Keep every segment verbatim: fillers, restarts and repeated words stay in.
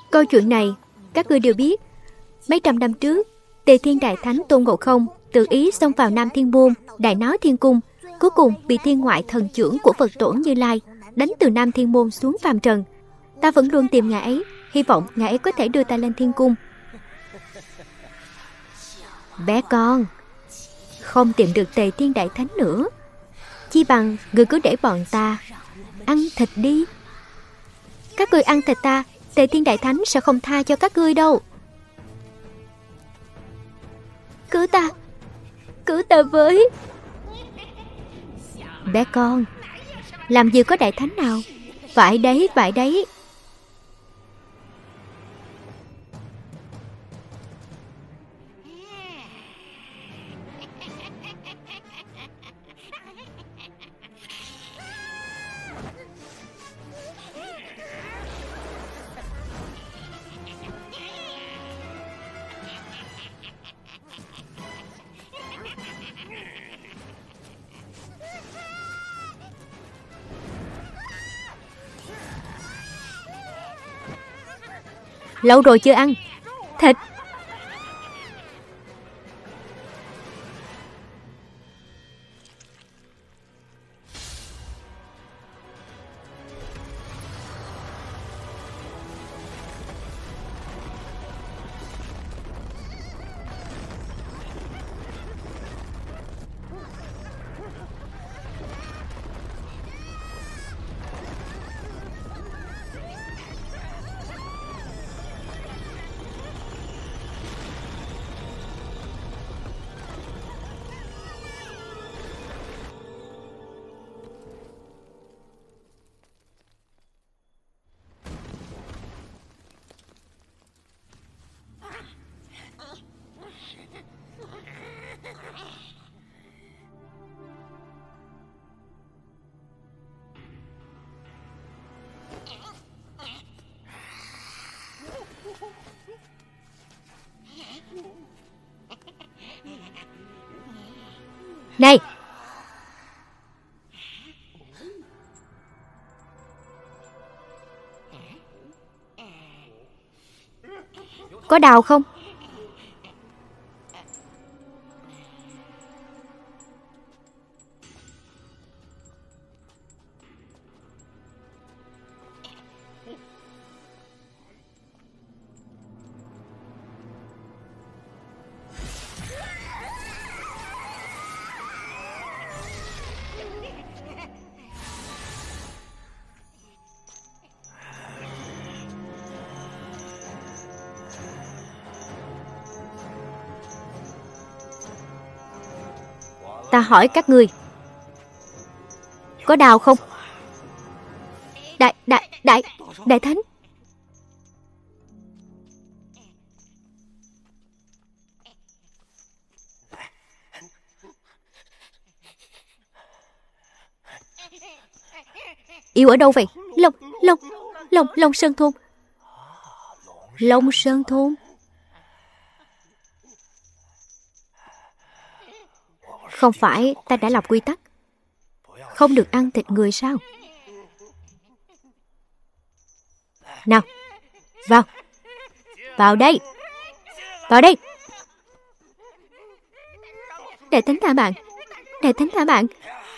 Câu chuyện này các ngươi đều biết. Mấy trăm năm trước, Tề Thiên Đại Thánh Tôn Ngộ Không tự ý xông vào Nam Thiên Môn, Đại Náo Thiên Cung, cuối cùng bị thiên ngoại thần trưởng của Phật Tổ Như Lai đánh từ Nam Thiên Môn xuống phàm trần. Ta vẫn luôn tìm ngài ấy, hy vọng ngài ấy có thể đưa ta lên thiên cung. Bé con, không tìm được Tề Thiên Đại Thánh nữa, chi bằng ngươi cứ để bọn ta ăn thịt đi. Các ngươi ăn thịt ta, Tề Thiên Đại Thánh sẽ không tha cho các ngươi đâu. Cứu ta, cứu ta với. Bé con, làm gì có đại thánh nào. Phải đấy, phải đấy. Lâu rồi chưa ăn thịt. Này, có đào không? Ta hỏi các ngươi, có đào không? Đại, đại, đại, đại thánh. Yêu ở đâu vậy? Long, Long, Long, Long Sơn Thôn. Long Sơn Thôn. Không phải ta đã lập quy tắc không được ăn thịt người sao? Nào, vào. Vào đây. Vào đây. Đại thánh tha bạn. Đại thánh tha bạn.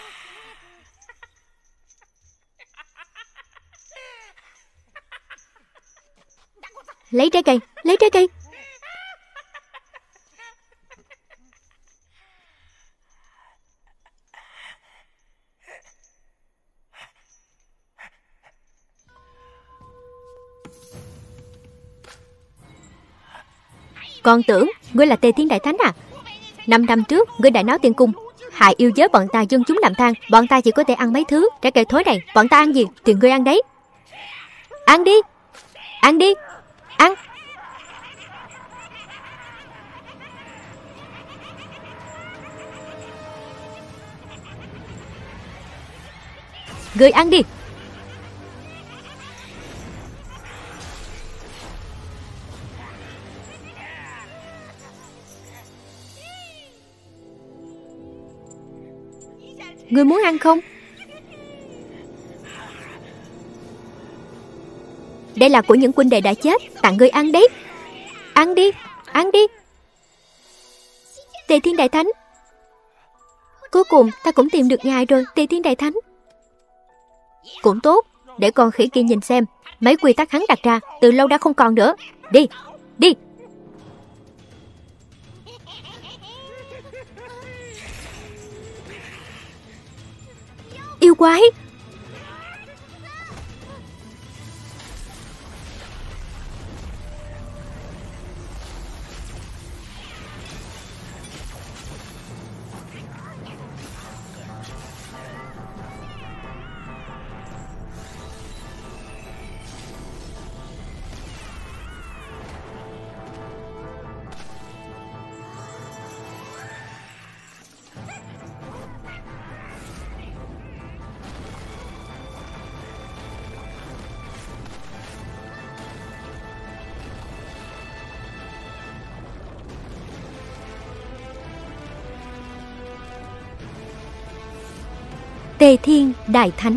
Lấy trái cây. Lấy trái cây. Con tưởng ngươi là Tề Thiên Đại Thánh à? Năm năm trước ngươi đã náo tiên cung, hại yêu giới bọn ta dân chúng làm than. Bọn ta chỉ có thể ăn mấy thứ trái cây thối này. Bọn ta ăn gì thì ngươi ăn đấy. Ăn đi. Ăn đi. Ăn. Ngươi ăn đi. Ngươi muốn ăn không? Đây là của những huynh đệ đã chết, tặng ngươi ăn đấy. Ăn đi, ăn đi. Tề Thiên Đại Thánh, cuối cùng ta cũng tìm được ngài rồi, Tề Thiên Đại Thánh. Cũng tốt, để con khỉ kia nhìn xem mấy quy tắc hắn đặt ra từ lâu đã không còn nữa. Đi, đi. Yêu quái. Tề Thiên Đại Thánh.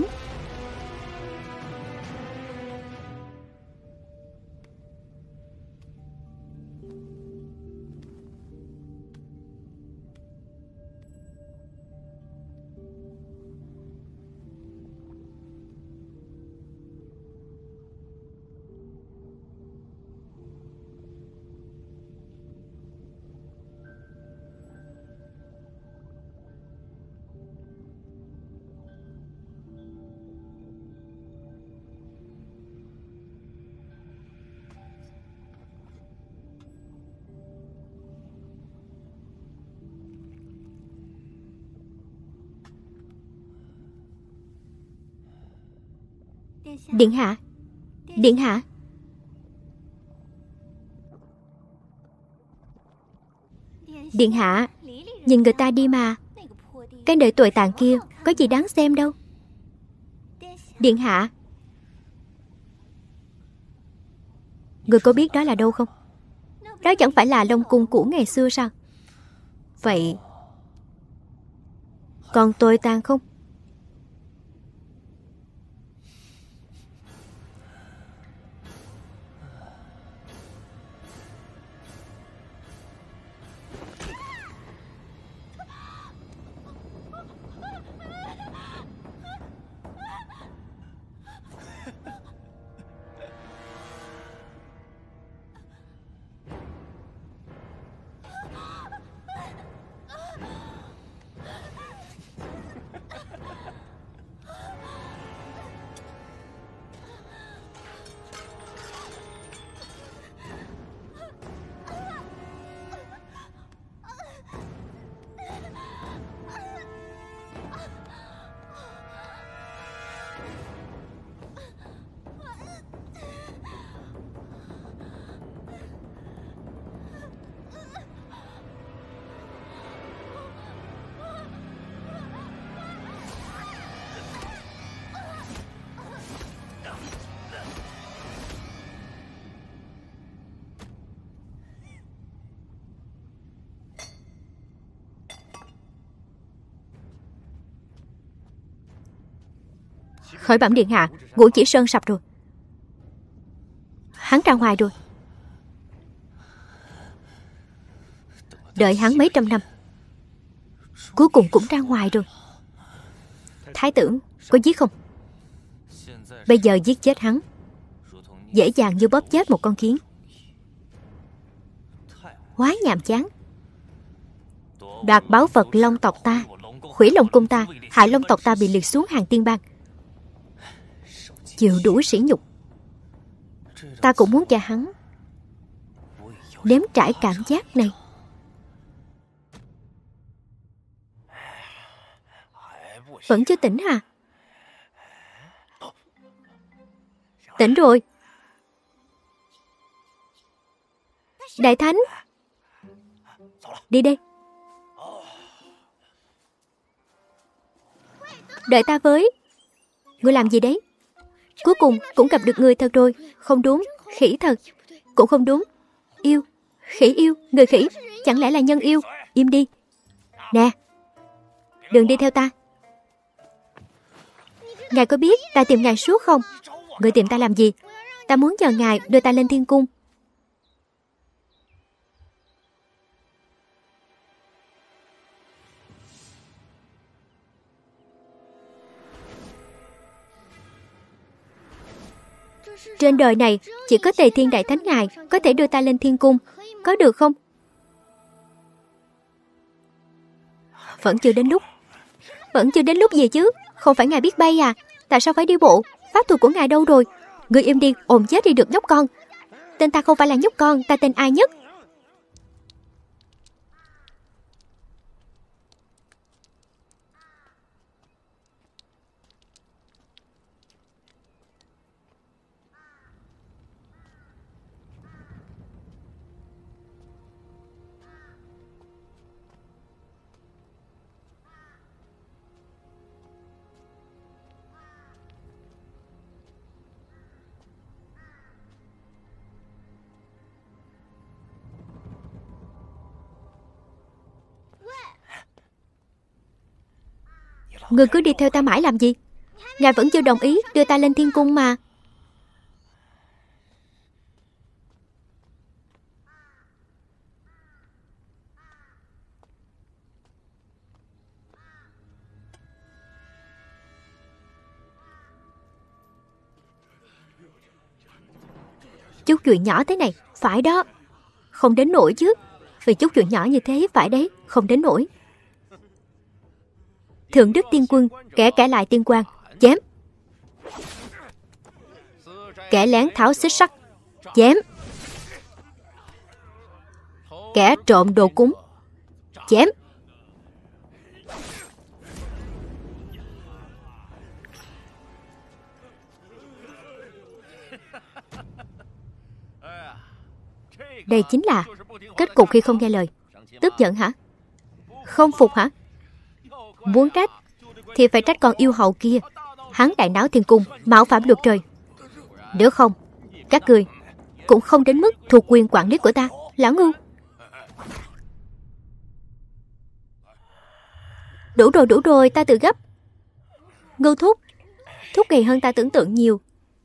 Điện hạ, điện hạ. Điện hạ, nhìn người ta đi mà. Cái nơi tồi tàn kia có gì đáng xem đâu. Điện hạ, người có biết đó là đâu không? Đó chẳng phải là Long Cung cũ ngày xưa sao? Vậy còn tồi tàn không? Khởi bẩm điện hạ, Ngũ Chỉ Sơn sập rồi. Hắn ra ngoài rồi. Đợi hắn mấy trăm năm, cuối cùng cũng ra ngoài rồi. Thái tử có giết không? Bây giờ giết chết hắn dễ dàng như bóp chết một con kiến. Quá nhàm chán. Đoạt báu vật Long tộc ta, hủy Long cung ta, hại Long tộc ta bị liệt xuống hàng tiên bang, chịu đủ sỉ nhục. Ta cũng muốn cho hắn nếm trải cảm giác này. Vẫn chưa tỉnh hả? Tỉnh rồi. Đại Thánh, đi đây. Đợi ta với. Ngươi làm gì đấy? Cuối cùng cũng gặp được người thật rồi. Không đúng, khỉ thật. Cũng không đúng. Yêu, khỉ yêu, người khỉ. Chẳng lẽ là nhân yêu? Im đi. Nè, đừng đi theo ta. Ngài có biết ta tìm ngài suốt không? Ngươi tìm ta làm gì? Ta muốn nhờ ngài đưa ta lên thiên cung. Trên đời này chỉ có Tề Thiên Đại Thánh ngài có thể đưa ta lên thiên cung, có được không? Vẫn chưa đến lúc. Vẫn chưa đến lúc gì chứ? Không phải ngài biết bay à? Tại sao phải đi bộ? Pháp thuật của ngài đâu rồi? Ngươi im đi, ồn chết đi được nhóc con. Tên ta không phải là nhóc con, ta tên Ai Nhất. Ngươi cứ đi theo ta mãi làm gì? Ngài vẫn chưa đồng ý đưa ta lên thiên cung mà. Chút chuyện nhỏ thế này, phải đó. Không đến nỗi chứ. Vì chút chuyện nhỏ như thế, phải đấy, không đến nỗi. Thượng đức tiên quân, kẻ cãi lại tiên quan, chém. Kẻ lén tháo xích sắt, chém. Kẻ trộm đồ cúng, chém. Đây chính là kết cục khi không nghe lời. Tức giận hả? Không phục hả? Muốn trách thì phải trách con yêu hậu kia. Hắn đại náo thiên cung, mạo phạm luật trời. Nếu không, các ngươi cũng không đến mức thuộc quyền quản lý của ta. Lão ngu. Đủ rồi, đủ rồi, ta tự gấp. Ngưu thúc, thúc gầy hơn ta tưởng tượng nhiều.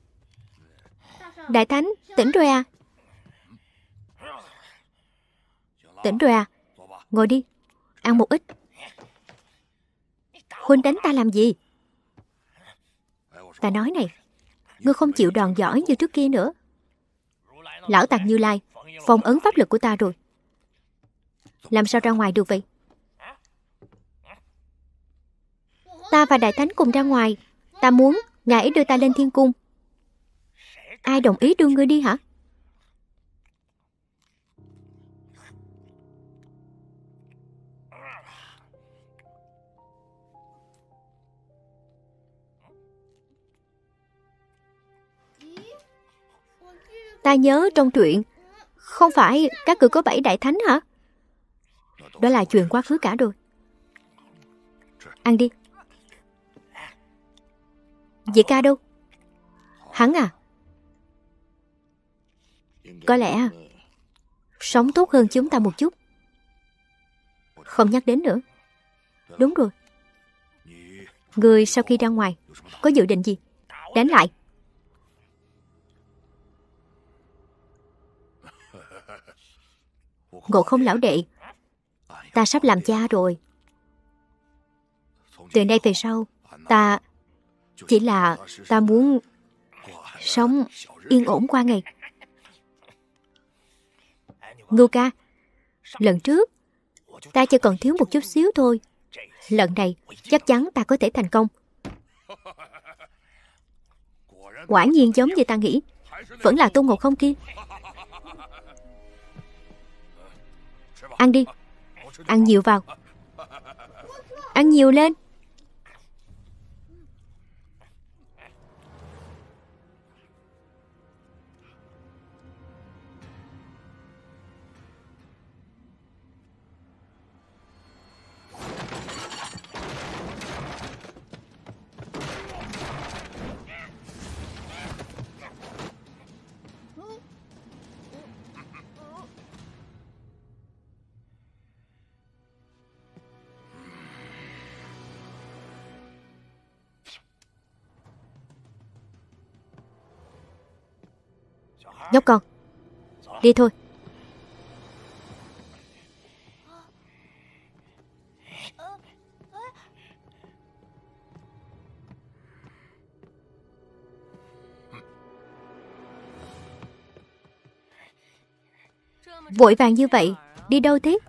Đại thánh, tỉnh rồi à? Tỉnh rồi à? Ngồi đi, ăn một ít. Huynh đánh ta làm gì? Ta nói này, ngươi không chịu đòn giỏi như trước kia nữa. Lão Tàng Như Lai phong ấn pháp lực của ta rồi. Làm sao ra ngoài được vậy? Ta và Đại Thánh cùng ra ngoài. Ta muốn ngài ấy đưa ta lên thiên cung. Ai đồng ý đưa ngươi đi hả? Ta nhớ trong truyện, không phải các ngươi có bảy đại thánh hả? Đó là chuyện quá khứ cả rồi. Ăn đi. Dì ca đâu? Hắn à? Có lẽ sống tốt hơn chúng ta một chút. Không nhắc đến nữa. Đúng rồi. Người sau khi ra ngoài có dự định gì? Đánh lại. Ngộ Không lão đệ, ta sắp làm cha rồi. Từ nay về sau, ta chỉ là ta muốn sống yên ổn qua ngày. Ngưu ca, lần trước ta chỉ còn thiếu một chút xíu thôi. Lần này chắc chắn ta có thể thành công. Quả nhiên giống như ta nghĩ, vẫn là Tôn Ngộ Không kia. Ăn đi. Ăn nhiều vào. Ăn nhiều lên. Nhóc con, đi thôi. Vội vàng như vậy, đi đâu thế?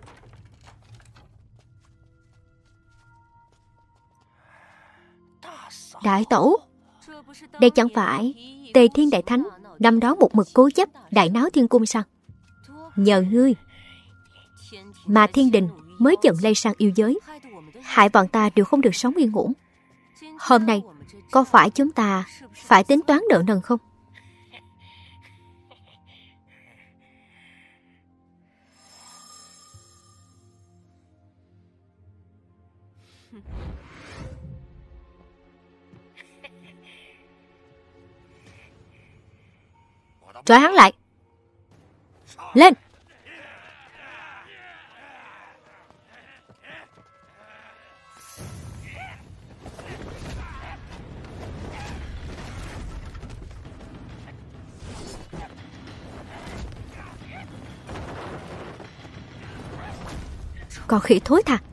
Đại tổ, đây chẳng phải Tề Thiên Đại Thánh năm đó một mực cố chấp đại náo thiên cung sao? Nhờ ngươi mà thiên đình mới dần lây sang yêu giới, hại bọn ta đều không được sống yên ổn. Hôm nay có phải chúng ta phải tính toán nợ nần không? Trói hắn lại. Lên. Con khỉ thối tha.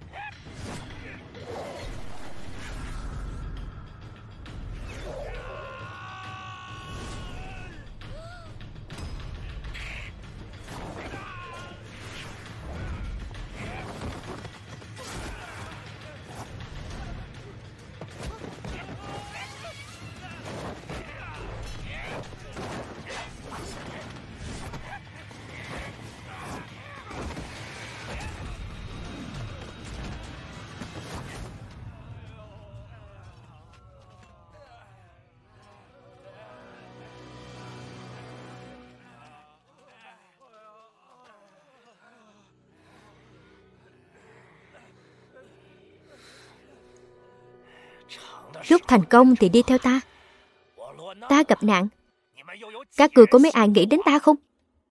Lúc thành công thì đi theo ta. Ta gặp nạn, các ngươi có mấy ai nghĩ đến ta không?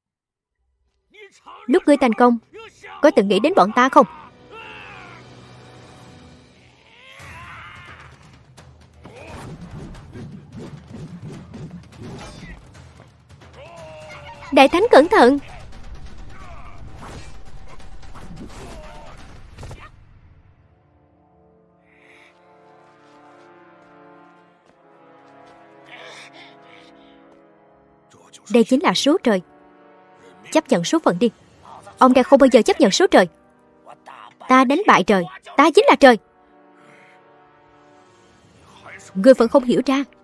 Lúc ngươi thành công, có từng nghĩ đến bọn ta không? Đại Thánh cẩn thận. Đây chính là số trời. Chấp nhận số phận đi. Ông đây không bao giờ chấp nhận số trời. Ta đánh bại trời. Ta chính là trời. Ngươi vẫn không hiểu ra.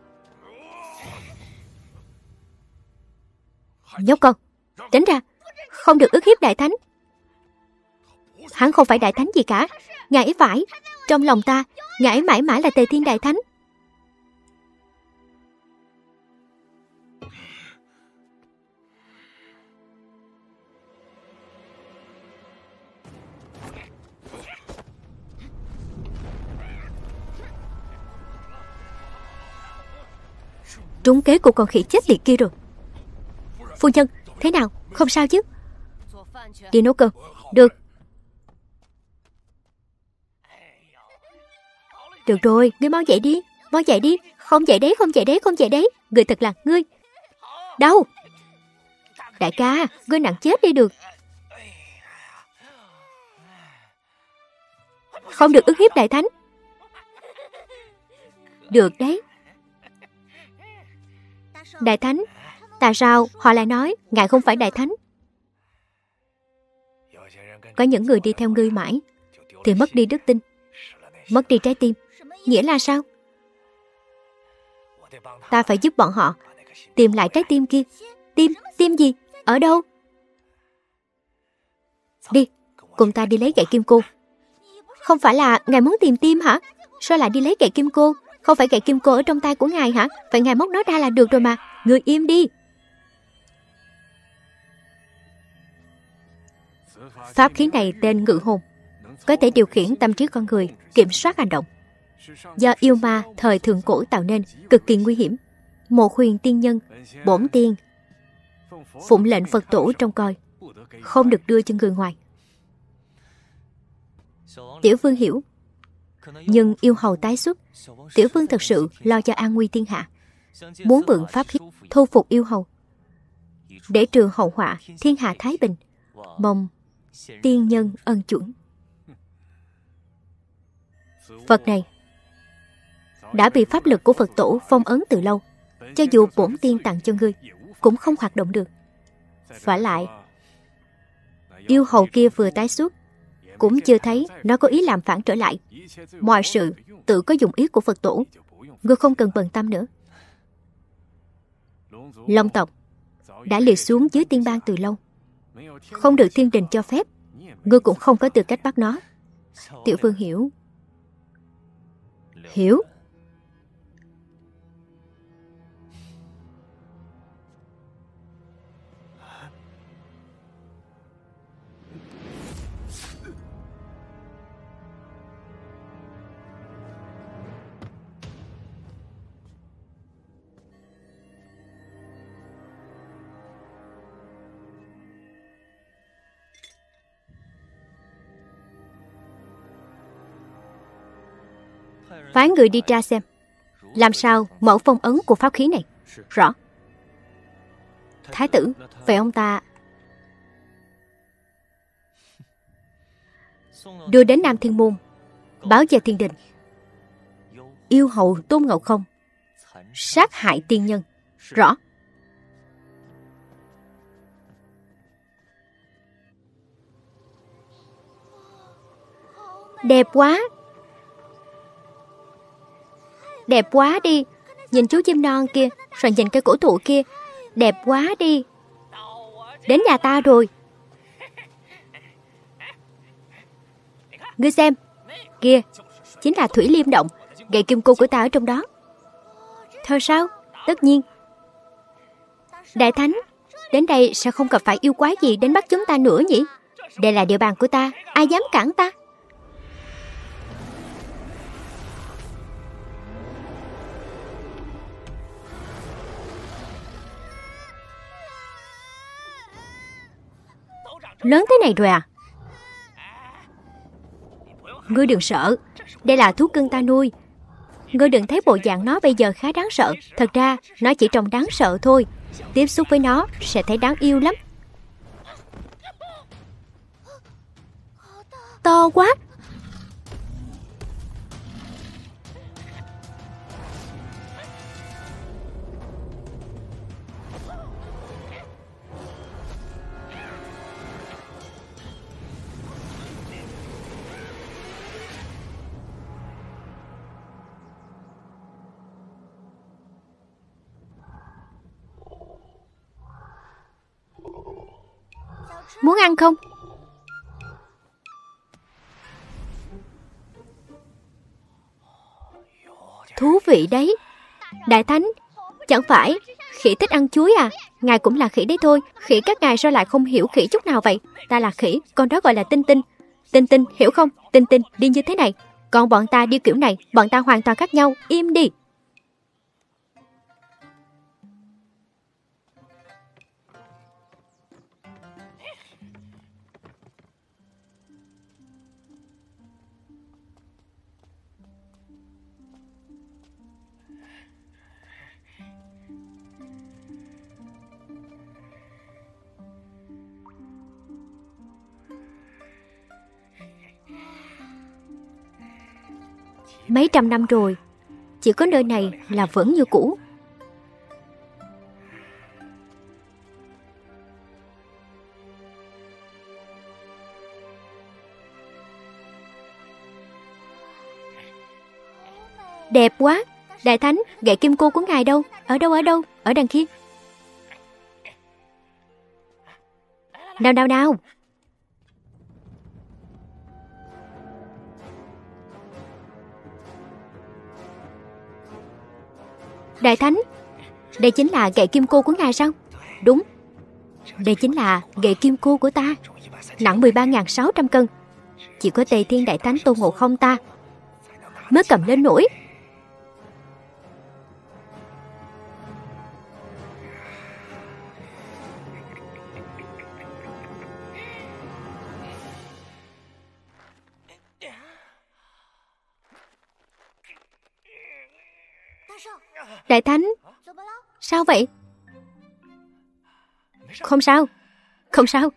Nhóc con, tránh ra. Không được ức hiếp Đại Thánh. Hắn không phải Đại Thánh gì cả. Ngài ấy phải. Trong lòng ta, ngài ấy mãi mãi là Tề Thiên Đại Thánh. Trúng kế của con khỉ chết tiệt kia rồi. Phu nhân, thế nào? Không sao chứ? Đi nấu cơm. Được. Được rồi, ngươi mau dậy đi. Mau dậy đi. Không dậy đấy, không dậy đấy, không dậy đấy. Ngươi thật là ngươi. Đâu? Đại ca, ngươi nặng chết đi được. Không được ức hiếp Đại Thánh. Được đấy. Đại Thánh, tại sao họ lại nói ngài không phải Đại Thánh? Có những người đi theo ngươi mãi thì mất đi đức tin, mất đi trái tim. Nghĩa là sao? Ta phải giúp bọn họ tìm lại trái tim kia. Tim? Tim gì? Ở đâu? Đi, cùng ta đi lấy gậy kim cô. Không phải là ngài muốn tìm tim hả? Sao lại đi lấy gậy kim cô? Không phải gậy kim cô ở trong tay của ngài hả? Vậy ngài móc nó ra là được rồi mà. Người im đi. Pháp khí này tên Ngự Hồn, có thể điều khiển tâm trí con người, kiểm soát hành động. Do yêu ma thời thượng cổ tạo nên, cực kỳ nguy hiểm. Một huyền tiên nhân, bổn tiên, phụng lệnh Phật tổ trông coi, không được đưa cho người ngoài. Tiểu Vương hiểu. Nhưng yêu hầu tái xuất, Tiểu Vương thật sự lo cho an nguy thiên hạ, muốn mượn pháp khí thu phục yêu hầu. để trừ hậu họa, thiên hạ thái bình. Mong tiên nhân ân chuẩn. Vật này đã bị pháp lực của Phật tổ phong ấn từ lâu, cho dù bổn tiên tặng cho ngươi cũng không hoạt động được. Vả lại, yêu hầu kia vừa tái xuất, cũng chưa thấy nó có ý làm phản trở lại. Mọi sự tự có dụng ý của Phật tổ, ngươi không cần bận tâm nữa. Long tộc đã liệt xuống dưới tiên bang từ lâu, không được thiên đình cho phép, ngươi cũng không có tư cách bắt nó. Tiểu Vương hiểu. Hiểu. Phái người đi tra xem làm sao mở phong ấn của pháp khí này. Rõ. Thái tử, vậy ông ta đưa đến Nam Thiên Môn, báo về thiên đình. Yêu hầu Tôn Ngộ Không sát hại tiên nhân. Rõ. Đẹp quá. Đẹp quá đi. Nhìn chú chim non kia, rồi nhìn cây cổ thụ kia. Đẹp quá đi. Đến nhà ta rồi. Ngươi xem. Kia, chính là Thủy Liêm Động. Gậy kim cô của ta ở trong đó. Thôi sao? Tất nhiên. Đại Thánh, đến đây sao không gặp phải yêu quái gì đến bắt chúng ta nữa nhỉ? Đây là địa bàn của ta, ai dám cản ta? Lớn thế này rồi à? Ngươi đừng sợ, đây là thú cưng ta nuôi. Ngươi đừng thấy bộ dạng nó bây giờ khá đáng sợ. Thật ra nó chỉ trông đáng sợ thôi. Tiếp xúc với nó sẽ thấy đáng yêu lắm. To quá. Muốn ăn không? Thú vị đấy. Đại Thánh, chẳng phải khỉ thích ăn chuối à? Ngài cũng là khỉ đấy thôi. Khỉ các ngài sao lại không hiểu khỉ chút nào vậy? Ta là khỉ, con đó gọi là Tinh Tinh. Tinh Tinh, hiểu không? Tinh Tinh đi như thế này, còn bọn ta đi kiểu này. Bọn ta hoàn toàn khác nhau. Im đi. Mấy trăm năm rồi, chỉ có nơi này là vẫn như cũ. Đẹp quá. Đại Thánh, gậy kim cô của ngài đâu? Ở đâu ở đâu? Ở đằng kia. Nào nào nào. Đại Thánh, đây chính là gậy kim cô của ngài sao? Đúng. Đây chính là gậy kim cô của ta, nặng mười ba nghìn sáu trăm cân. Chỉ có Tề Thiên Đại Thánh Tôn Ngộ Không ta mới cầm lên nổi. Đại Thánh, sao vậy? Không sao, không sao.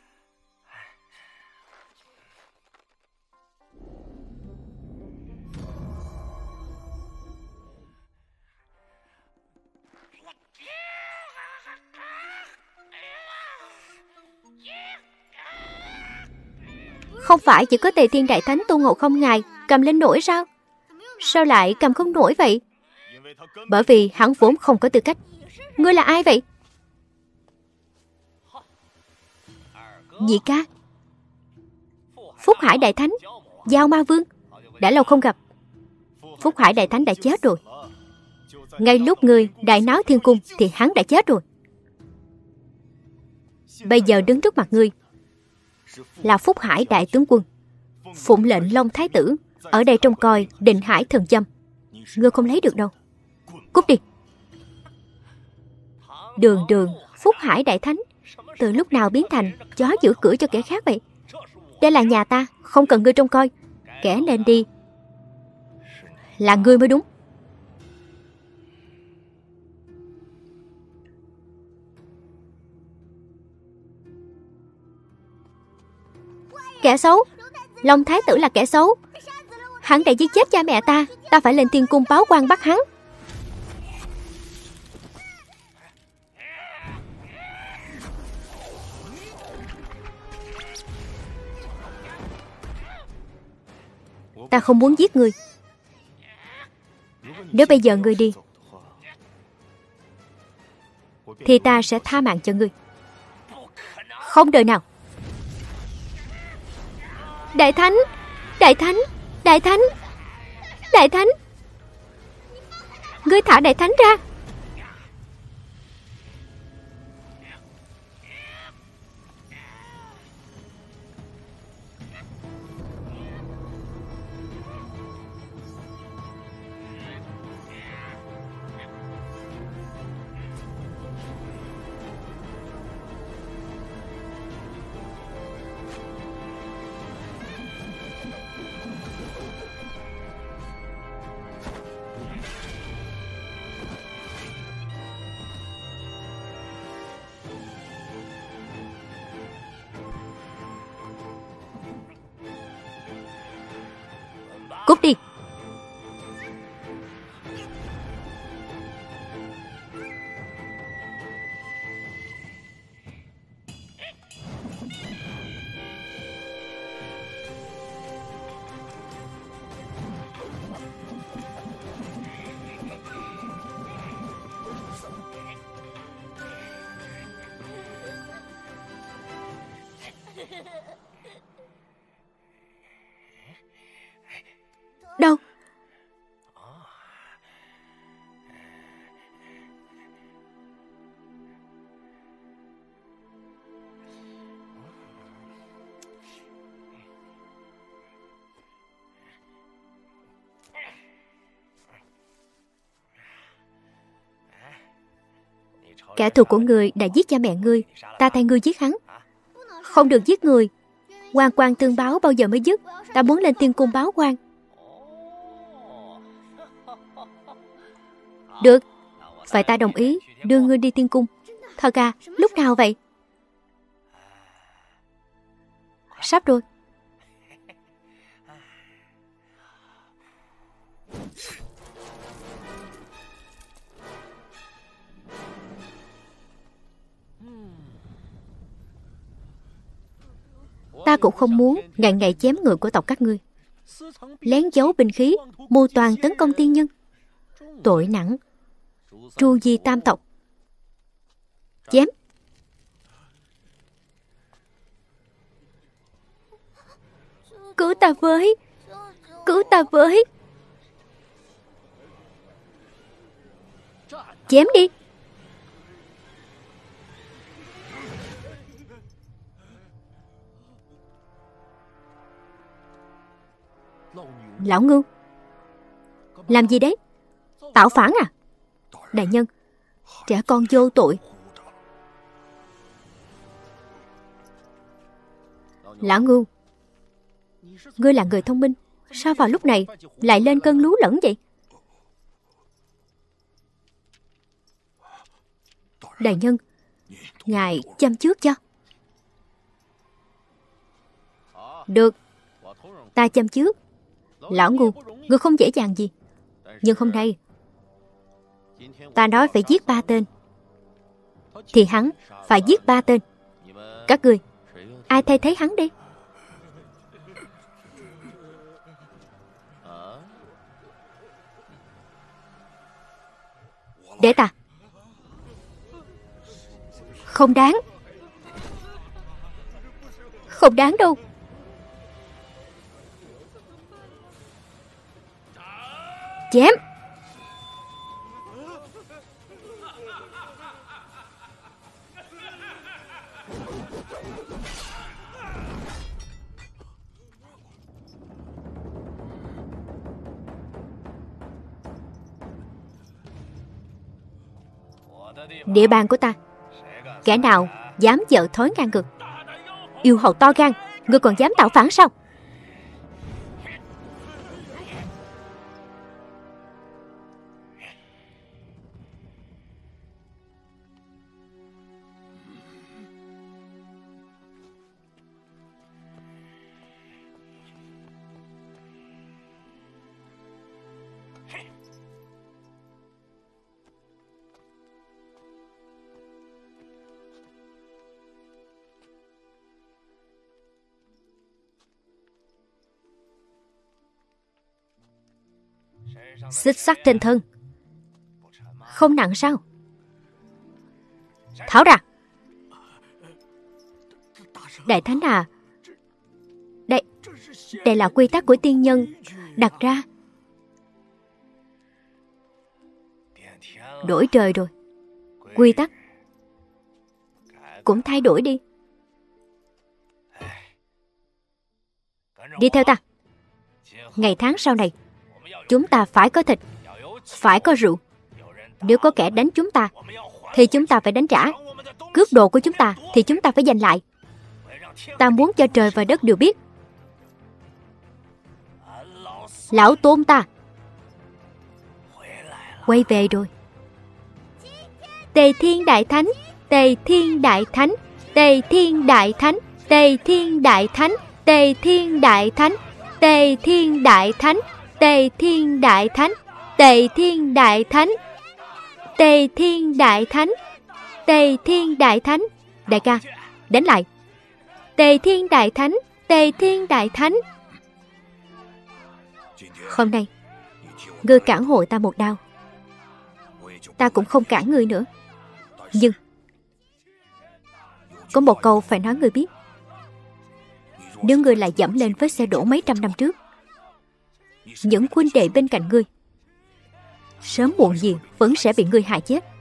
Không phải chỉ có Tề Thiên Đại Thánh Tôn Ngộ Không ngài cầm lên nổi sao? Sao lại cầm không nổi vậy? Bởi vì hắn vốn không có tư cách. Ngươi là ai vậy? Nhị ca. Phúc Hải Đại Thánh, Giao Ma Vương. Đã lâu không gặp. Phúc Hải Đại Thánh đã chết rồi. Ngay lúc ngươi đại náo thiên cung thì hắn đã chết rồi. Bây giờ đứng trước mặt ngươi là Phúc Hải Đại Tướng Quân, phụng lệnh Long Thái Tử ở đây trông coi Định Hải Thần Châm. Ngươi không lấy được đâu. Cút đi. Đường đường Phúc Hải Đại Thánh từ lúc nào biến thành chó giữ cửa cho kẻ khác vậy? Đây là nhà ta, không cần ngươi trông coi. Kẻ nên đi là ngươi mới đúng. Kẻ xấu. Long Thái Tử là kẻ xấu. Hắn đã giết chết cha mẹ ta. Ta phải lên thiên cung báo quan bắt hắn. Ta không muốn giết ngươi. Nếu bây giờ ngươi đi thì ta sẽ tha mạng cho ngươi. Không đời nào. Đại Thánh, Đại Thánh, Đại Thánh, Đại Thánh. Ngươi thả Đại Thánh ra. Cút đi. Đâu? Kẻ thù của ngươi đã giết cha mẹ ngươi. Ta thay ngươi giết hắn. Không được giết người. Oan quan tương báo bao giờ mới dứt. Ta muốn lên thiên cung báo quan. Được. Vậy ta đồng ý đưa ngươi đi thiên cung. Thật à? Lúc nào vậy? Sắp rồi. Ta cũng không muốn ngày ngày chém người của tộc các ngươi, lén giấu binh khí, mưu toàn tấn công tiên nhân. Tội nặng. Tru di tam tộc. Chém. Cứu ta với. Cứu ta với. Chém đi. Lão Ngưu, làm gì đấy? Tạo phản à? Đại nhân, trẻ con vô tội. Lão Ngưu, ngươi là người thông minh, sao vào lúc này lại lên cơn lú lẫn vậy? Đại nhân, Ngài châm trước cho. Được, ta châm trước. Lão ngu, ngươi không dễ dàng gì. Nhưng hôm nay ta nói phải giết ba tên, thì hắn phải giết ba tên. Các ngươi, ai thay thế hắn đi? Để ta. Không đáng. Không đáng đâu. Chém. Địa bàn của ta, kẻ nào dám dở thói ngang ngược? Yêu hầu to gan, ngươi còn dám tạo phản sao? Xích sắt trên thân không nặng sao? Tháo ra. Đại thánh à, Đây Đây là quy tắc của tiên nhân đặt ra. Đổi trời rồi, quy tắc cũng thay đổi đi. Đi theo ta. Ngày tháng sau này chúng ta phải có thịt, phải có rượu. Nếu có kẻ đánh chúng ta thì chúng ta phải đánh trả. Cướp đồ của chúng ta thì chúng ta phải giành lại. Ta muốn cho trời và đất đều biết lão tôn ta quay về rồi. Tề Thiên Đại Thánh, Tề Thiên Đại Thánh, Tề Thiên Đại Thánh, Tề Thiên Đại Thánh, Tề Thiên Đại Thánh, Tề Thiên Đại Thánh, Tề Thiên Đại Thánh, Tề Thiên Đại Thánh, Tề Thiên Đại Thánh, Tề Thiên Đại Thánh. Đại ca, đánh lại. Tề Thiên Đại Thánh, Tề Thiên Đại Thánh. Hôm nay ngươi cản hộ ta một đao, ta cũng không cản ngươi nữa. Nhưng có một câu phải nói ngươi biết. Nếu ngươi lại dẫm lên vết xe đổ mấy trăm năm trước, những huynh đệ bên cạnh ngươi sớm muộn gì vẫn sẽ bị ngươi hại chết.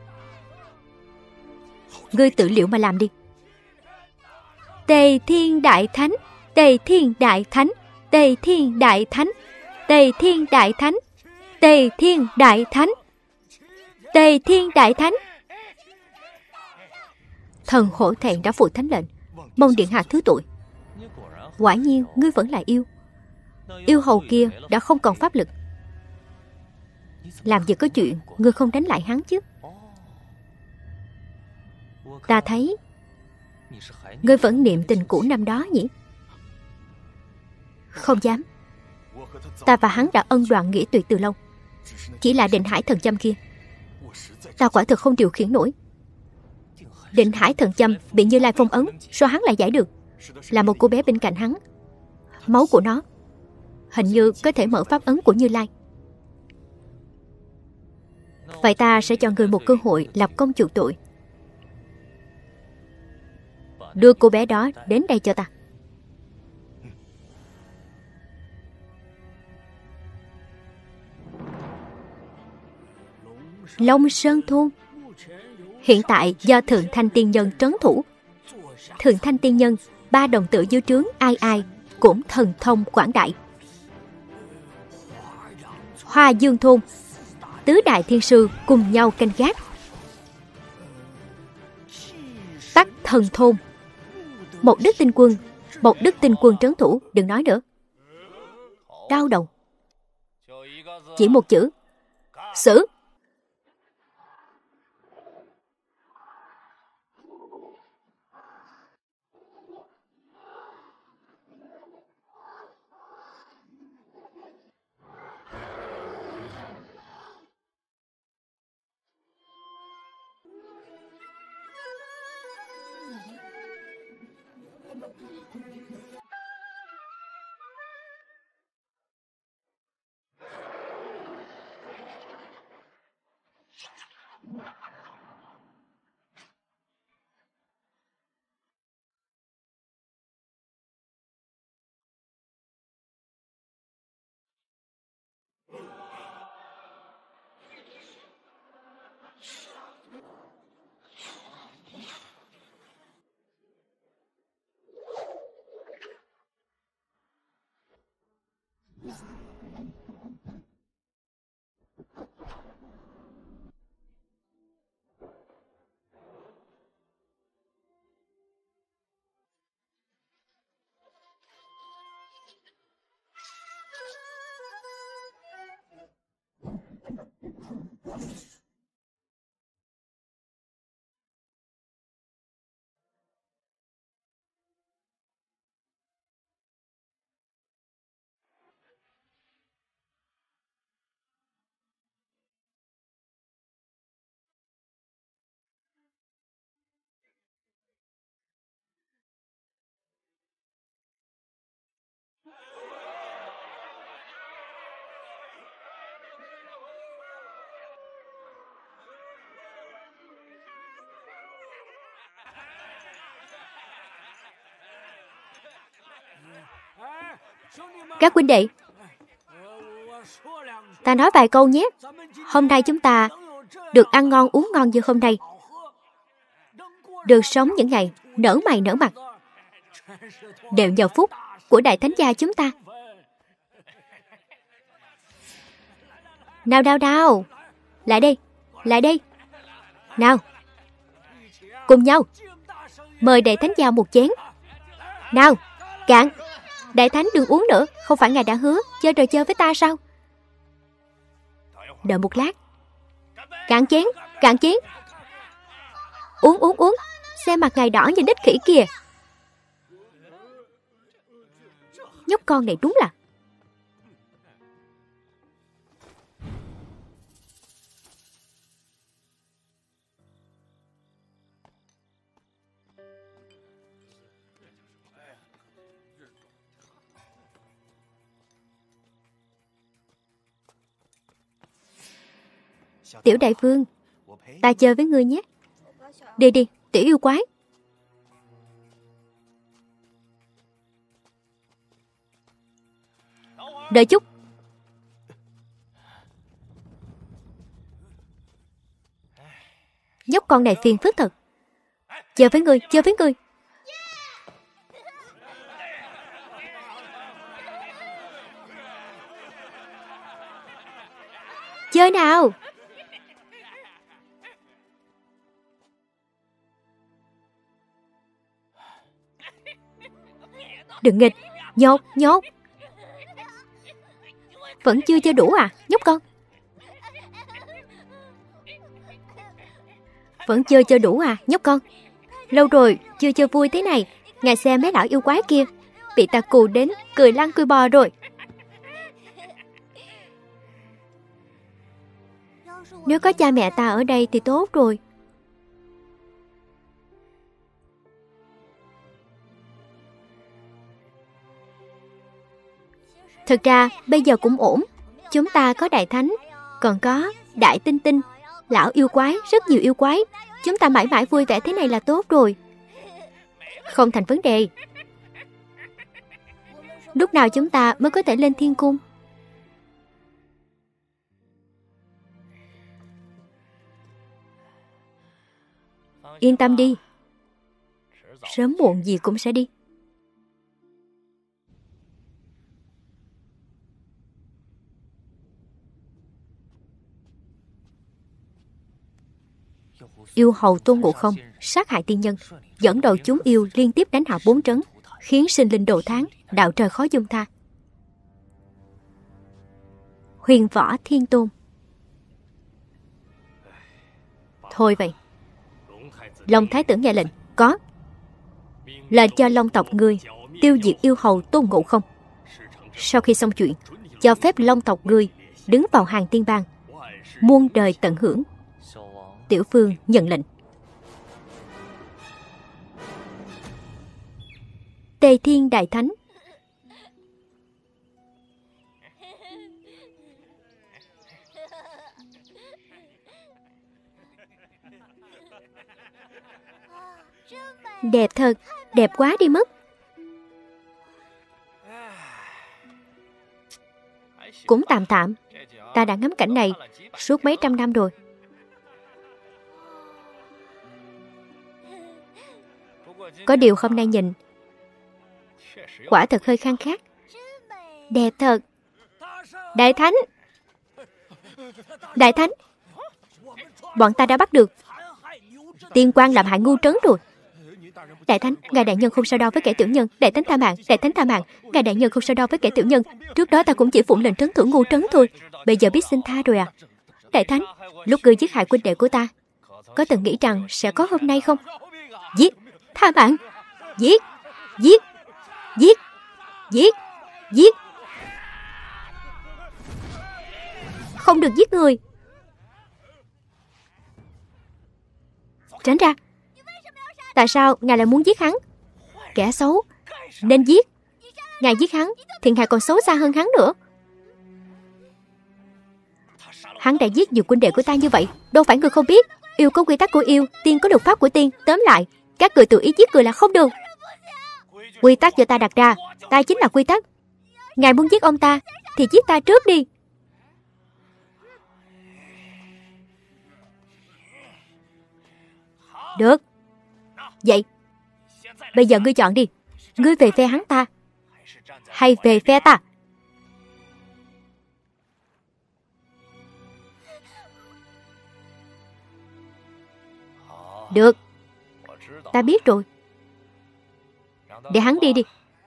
Ngươi tự liệu mà làm đi. Tề Thiên Đại Thánh, Tề Thiên Đại Thánh, Tề Thiên Đại Thánh, Tề Thiên Đại Thánh, Tề Thiên Đại Thánh, Tề Thiên Đại Thánh. Thần hổ thẹn đã phụ thánh lệnh, mong điện hạ thứ tội. Quả nhiên ngươi vẫn là yêu. Yêu hầu kia đã không còn pháp lực, làm gì có chuyện ngươi không đánh lại hắn chứ. Ta thấy ngươi vẫn niệm tình cũ năm đó nhỉ? Không dám. Ta và hắn đã ân đoạn nghĩa tuyệt từ lâu. Chỉ là Định Hải thần châm kia, ta quả thực không điều khiển nổi. Định Hải thần châm bị Như Lai phong ấn, sao hắn lại giải được? Là một cô bé bên cạnh hắn, máu của nó hình như có thể mở pháp ấn của Như Lai. Vậy ta sẽ cho người một cơ hội lập công chuộc tội. Đưa cô bé đó đến đây cho ta. Long Sơn Thôn hiện tại do Thượng Thanh Tiên Nhân trấn thủ. Thượng Thanh Tiên Nhân, ba đồng tử dưới trướng ai ai cũng thần thông quảng đại. Hoa Dương Thôn, tứ đại thiên sư cùng nhau canh gác. Tắc Thần Thôn, một đức tinh quân, một đức tinh quân trấn thủ. Đừng nói nữa, đau đầu. Chỉ một chữ: xử. Các huynh đệ, ta nói vài câu nhé. Hôm nay chúng ta được ăn ngon uống ngon như hôm nay, được sống những ngày nở mày nở mặt, đều nhờ phúc của đại thánh gia chúng ta. Nào nào nào, lại đây, lại đây. Nào, cùng nhau mời đại thánh gia một chén. Nào, cạn. Đại thánh đừng uống nữa, không phải ngài đã hứa chơi trò chơi với ta sao? Đợi một lát. Cạn chén, cạn chén. Uống uống uống, xem mặt ngài đỏ như đít khỉ kìa. Nhóc con này đúng là. Tiểu đại vương, ta chơi với ngươi nhé. Đi đi, tiểu yêu quái. Đợi chút. Nhóc con này phiền phức thật. Chơi với ngươi, chơi với ngươi. Chơi nào. Đừng nghịch, nhốt, nhốt. Vẫn chưa chơi đủ à, nhóc con? Vẫn chưa chơi đủ à, nhóc con? Lâu rồi chưa chơi vui thế này. Ngài xem mấy lão yêu quái kia, bị ta cù đến cười lăn cười bò rồi. Nếu có cha mẹ ta ở đây thì tốt rồi. Thực ra bây giờ cũng ổn. Chúng ta có đại thánh, còn có đại tinh tinh, lão yêu quái, rất nhiều yêu quái. Chúng ta mãi mãi vui vẻ thế này là tốt rồi. Không thành vấn đề. Lúc nào chúng ta mới có thể lên thiên cung? Yên tâm đi, sớm muộn gì cũng sẽ đi. Yêu hầu Tôn Ngộ Không sát hại tiên nhân, dẫn đầu chúng yêu liên tiếp đánh hạ bốn trấn, khiến sinh linh đồ thán, đạo trời khó dung tha. Huyền Võ Thiên Tôn. Thôi vậy. Long Thái tử nghe lệnh. Có. Lệnh cho Long tộc ngươi tiêu diệt yêu hầu Tôn Ngộ Không. Sau khi xong chuyện, cho phép Long tộc ngươi đứng vào hàng tiên bang, muôn đời tận hưởng. Tiểu Phương nhận lệnh. Tề Thiên Đại Thánh. Đẹp thật, đẹp quá đi mất. Cũng tạm tạm. Ta đã ngắm cảnh này suốt mấy trăm năm rồi. Có điều hôm nay nhìn quả thật hơi khang khác. Đẹp thật. Đại Thánh, Đại Thánh, bọn ta đã bắt được Tiên Quan làm hại Ngưu Trấn rồi. Đại Thánh, ngài đại nhân không sao đo với kẻ tiểu nhân. Đại Thánh tha mạng, Đại Thánh tha mạng. Ngài đại nhân không sao đo với kẻ tiểu nhân. Trước đó ta cũng chỉ phụng lệnh trấn thưởng Ngưu Trấn thôi, bây giờ biết xin tha rồi à? Đại Thánh, lúc ngươi giết hại huynh đệ của ta, có từng nghĩ rằng sẽ có hôm nay không? Giết, tha mạng. Giết, giết, giết, giết, giết. Không được giết người. Tránh ra. Tại sao ngài lại muốn giết hắn? Kẻ xấu nên giết. Ngài giết hắn thì ngài còn xấu xa hơn hắn nữa. Hắn đã giết nhiều huynh đệ của ta như vậy, đâu phải người không biết. Yêu có quy tắc của yêu, tiên có luật pháp của tiên. Tóm lại, các người tự ý giết người là không được. Quy tắc do ta đặt ra, ta chính là quy tắc. Ngài muốn giết ông ta thì giết ta trước đi. Được. Vậy bây giờ ngươi chọn đi. Ngươi về phe hắn ta hay về phe ta? Được, ta biết rồi. Để hắn đi đi.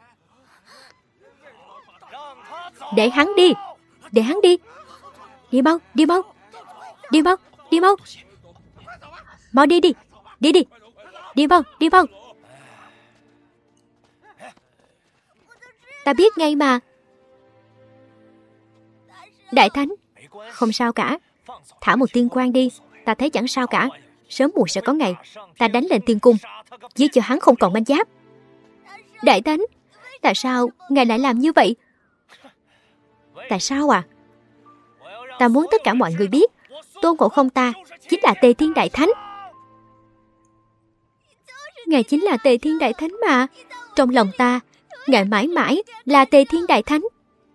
Để hắn đi. Để hắn đi. Đi mau, đi mau. Đi mau, đi mau. Mau đi đi. Đi đi. Đi mau, đi mau. Ta biết ngay mà. Đại Thánh, không sao cả. Thả một Tiên Quan đi. Ta thấy chẳng sao cả. Sớm muộn sẽ có ngày ta đánh lên tiên cung, giết cho hắn không còn manh giáp. Đại Thánh, tại sao ngài lại làm như vậy? Tại sao à? Ta muốn tất cả mọi người biết Tôn Ngộ Không ta chính là Tề Thiên Đại Thánh. Ngài chính là Tề Thiên Đại Thánh mà. Trong lòng ta, ngài mãi mãi là Tề Thiên Đại Thánh.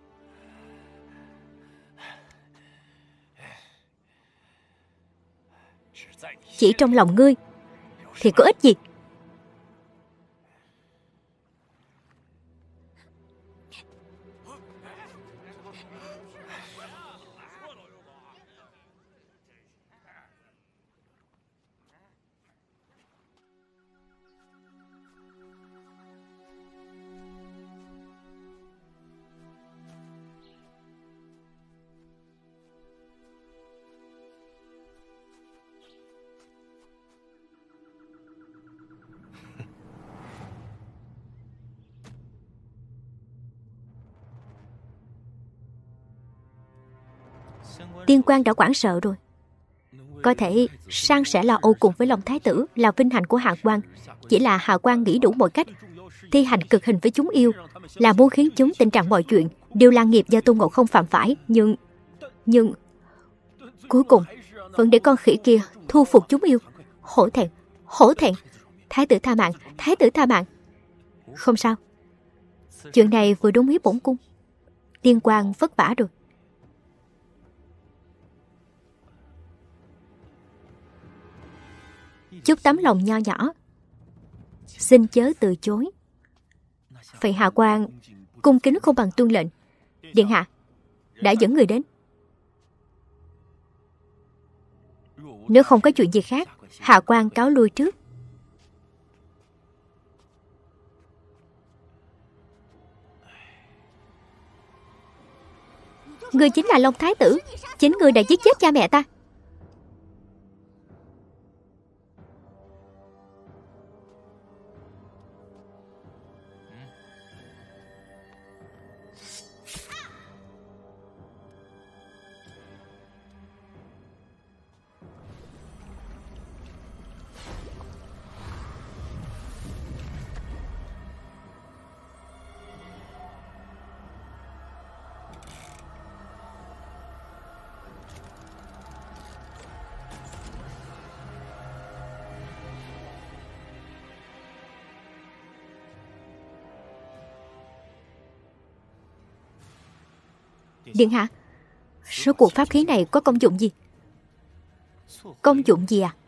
Chỉ trong lòng ngươi thì có ích gì? Tiên Quan đã hoảng sợ rồi. Có thể sang sẽ lo âu cùng với Long Thái Tử là vinh hạnh của Hạ Quan. Chỉ là Hạ Quan nghĩ đủ mọi cách thi hành cực hình với chúng yêu, là muốn khiến chúng tin rằng mọi chuyện đều là nghiệp do Tôn Ngộ Không phạm phải. Nhưng Nhưng cuối cùng vẫn để con khỉ kia thu phục chúng yêu. Hổ thẹn, hổ thẹn. Thái tử tha mạng, thái tử tha mạng. Không sao, chuyện này vừa đúng ý bổn cung. Tiên Quan vất vả rồi. Chút tấm lòng nho nhỏ, xin chớ từ chối. Vậy Hạ Quan cung kính không bằng tuân lệnh. Điện hạ đã dẫn người đến. Nếu không có chuyện gì khác, Hạ Quan cáo lui trước. Ngươi chính là Long Thái Tử. Chính ngươi đã giết chết cha mẹ ta. Điện hạ, số cuộc pháp khí này có công dụng gì? Công dụng gì à?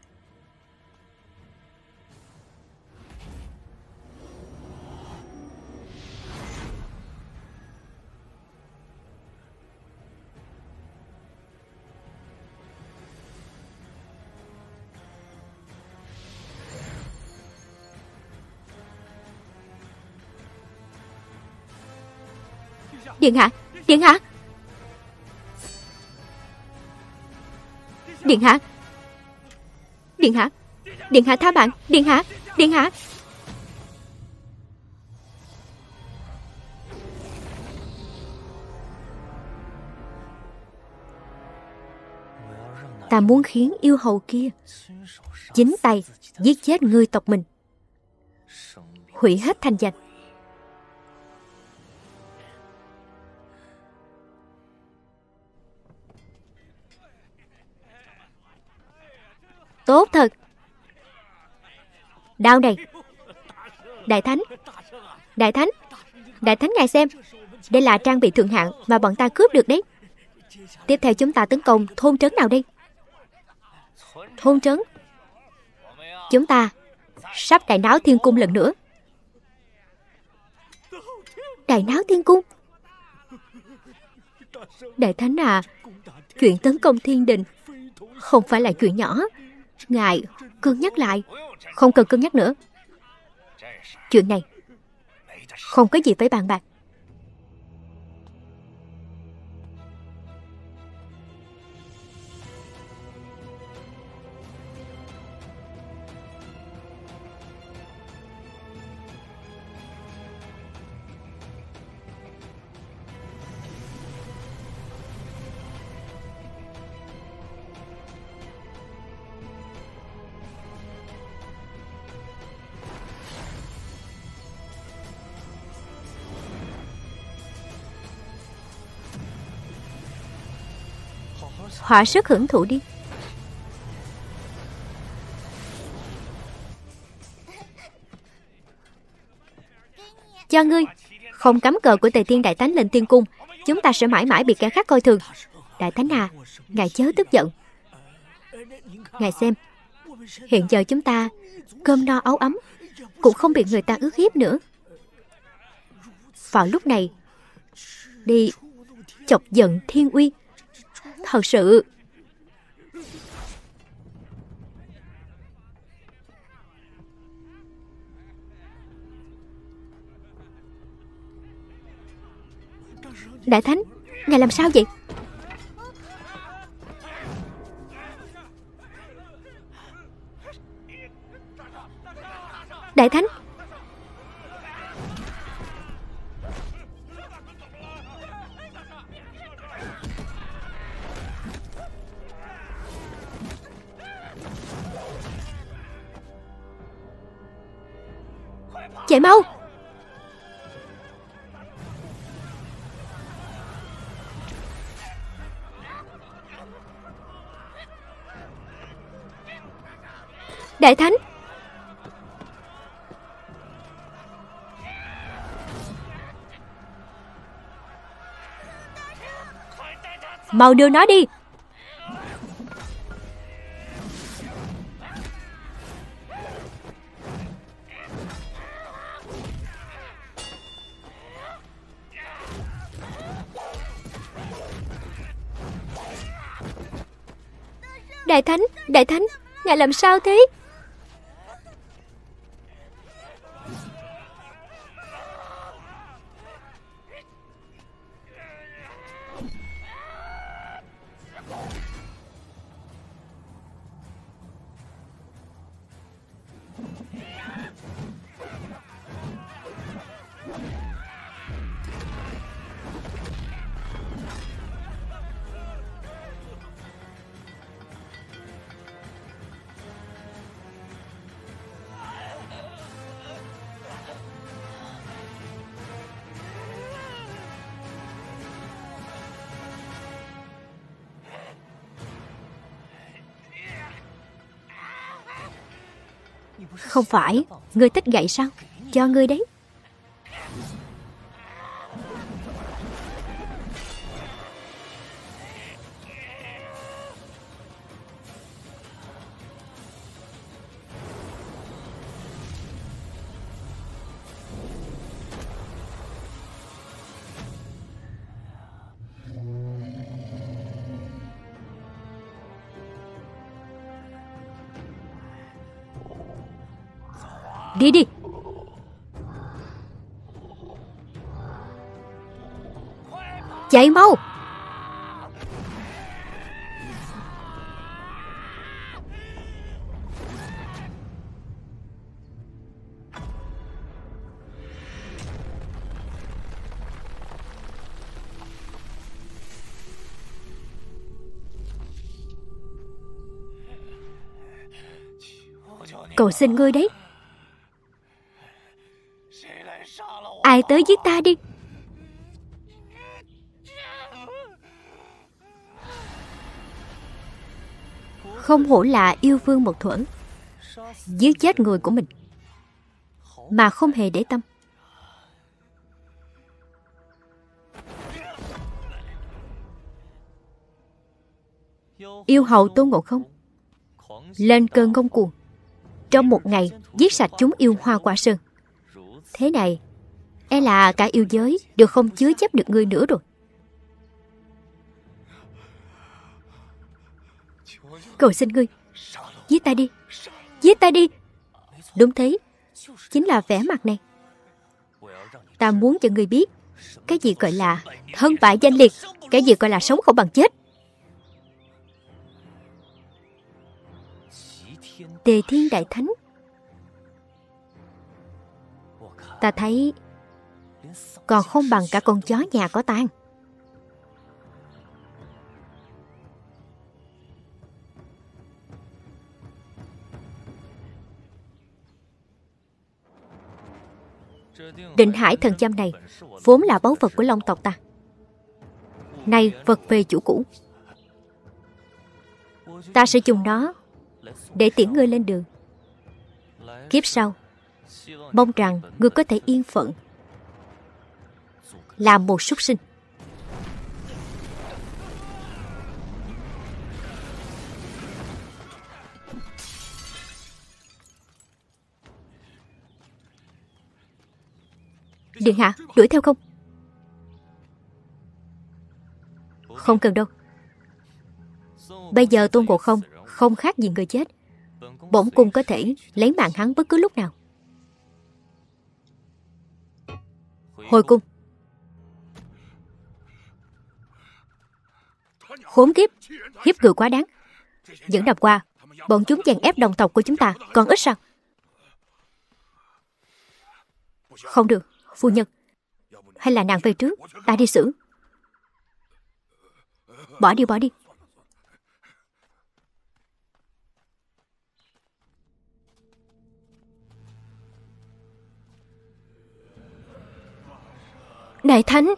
Điện hạ, điện hạ, điện hạ, điện hạ, điện hạ tha mạng, điện hạ, điện hạ. Ta muốn khiến yêu hầu kia chính tay giết chết người tộc mình, hủy hết thanh danh. Tốt thật. Đao này. Đại thánh, đại thánh, đại thánh ngài xem, đây là trang bị thượng hạng mà bọn ta cướp được đấy. Tiếp theo chúng ta tấn công thôn trấn nào đây? Thôn trấn? Chúng ta sắp đại náo thiên cung lần nữa. Đại náo thiên cung? Đại thánh à, chuyện tấn công thiên đình không phải là chuyện nhỏ. Ngài cân nhắc lại. Không cần cân nhắc nữa. Chuyện này không có gì phải bàn bạc. Họa sức hưởng thụ đi. Cho ngươi. Không cắm cờ của Tề Thiên Đại Thánh lên tiên cung, chúng ta sẽ mãi mãi bị kẻ khác coi thường. Đại Thánh à, ngài chớ tức giận. Ngài xem, hiện giờ chúng ta cơm no áo ấm, cũng không bị người ta ức hiếp nữa. Vào lúc này đi chọc giận thiên uy, thật sự Đại Thánh, ngài làm sao vậy? Đại Thánh, chạy mau. Đại Thánh, mau đưa nó đi. Đại Thánh, Đại Thánh, ngài làm sao thế? Không phải, ngươi thích gậy sao? Cho ngươi đấy. Đi đi. Chạy mau. Cầu xin ngươi đấy. Ai tới giết ta đi. Không hổ là yêu vương một thuẫn, giết chết người của mình mà không hề để tâm. Yêu hầu Tôn Ngộ Không lên cơn ngông cuồng, trong một ngày giết sạch chúng yêu Hoa Quả Sơn. Thế này, e là cả yêu giới đều không chứa chấp được ngươi nữa rồi. Cầu xin ngươi, giết ta đi, giết ta đi. Đúng thế, chính là vẻ mặt này. Ta muốn cho ngươi biết cái gì gọi là thân bại danh liệt, cái gì gọi là sống không bằng chết. Tề Thiên Đại Thánh, ta thấy còn không bằng cả con chó nhà có tang. Định Hải thần châm này vốn là báu vật của Long tộc ta, nay vật về chủ cũ. Ta sẽ dùng nó để tiễn ngươi lên đường. Kiếp sau, mong rằng ngươi có thể yên phận làm một súc sinh. Điện hạ, đuổi theo không? Không cần đâu. Bây giờ Tôn Ngộ Không không khác gì người chết. Bổn cung có thể lấy mạng hắn bất cứ lúc nào. Hồi cung. Khốn kiếp, hiếp người quá đáng. Những năm qua, bọn chúng chèn ép đồng tộc của chúng ta còn ít sao? Không được, phu nhân. Hay là nàng về trước, ta đi xử. Bỏ đi, bỏ đi. Đại Thánh!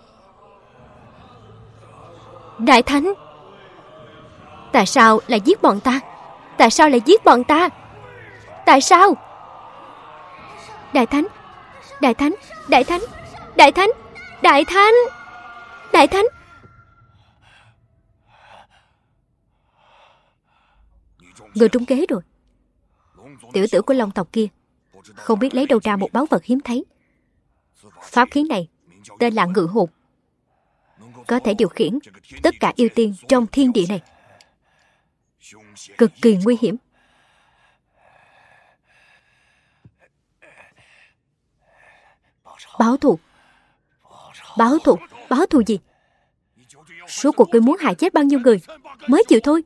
Đại Thánh! Tại sao lại giết bọn ta? Tại sao lại giết bọn ta? Tại sao? Đại Thánh! Đại Thánh! Đại Thánh! Đại Thánh! Đại Thánh! Đại Thánh! Người trúng kế rồi. Tiểu tử của Long tộc kia không biết lấy đâu ra một báu vật hiếm thấy. Pháp khí này tên là Ngự Hồn, có thể điều khiển tất cả yêu tiên trong thiên địa này. Cực kỳ nguy hiểm. Báo thù. Báo thù. Báo thù gì? Số cuộc ngươi muốn hại chết bao nhiêu người mới chịu thôi.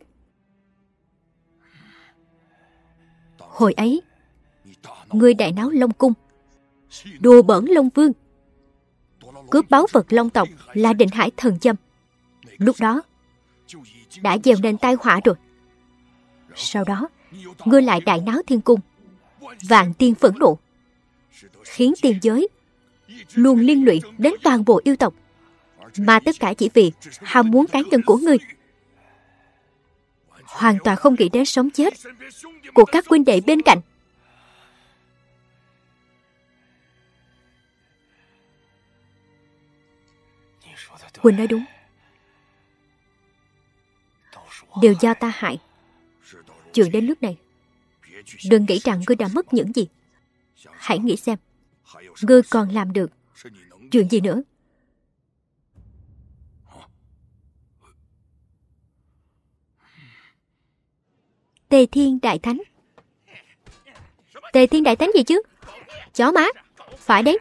Hồi ấy, ngươi đại náo Long Cung, đùa bỡn Long Vương, cướp báu vật Long tộc là Định Hải thần châm. Lúc đó đã gieo nên tai họa rồi. Sau đó, ngươi lại đại náo thiên cung, vạn tiên phẫn nộ, khiến tiên giới luôn liên lụy đến toàn bộ yêu tộc, mà tất cả chỉ vì ham muốn cá nhân của ngươi, hoàn toàn không nghĩ đến sống chết của các huynh đệ bên cạnh. Huynh nói đúng, đều do ta hại. Chuyện đến lúc này, đừng nghĩ rằng ngươi đã mất những gì. Hãy nghĩ xem, ngươi còn làm được chuyện gì nữa. Tề Thiên Đại Thánh. Tề Thiên Đại Thánh gì chứ? Chó má. Phải đấy.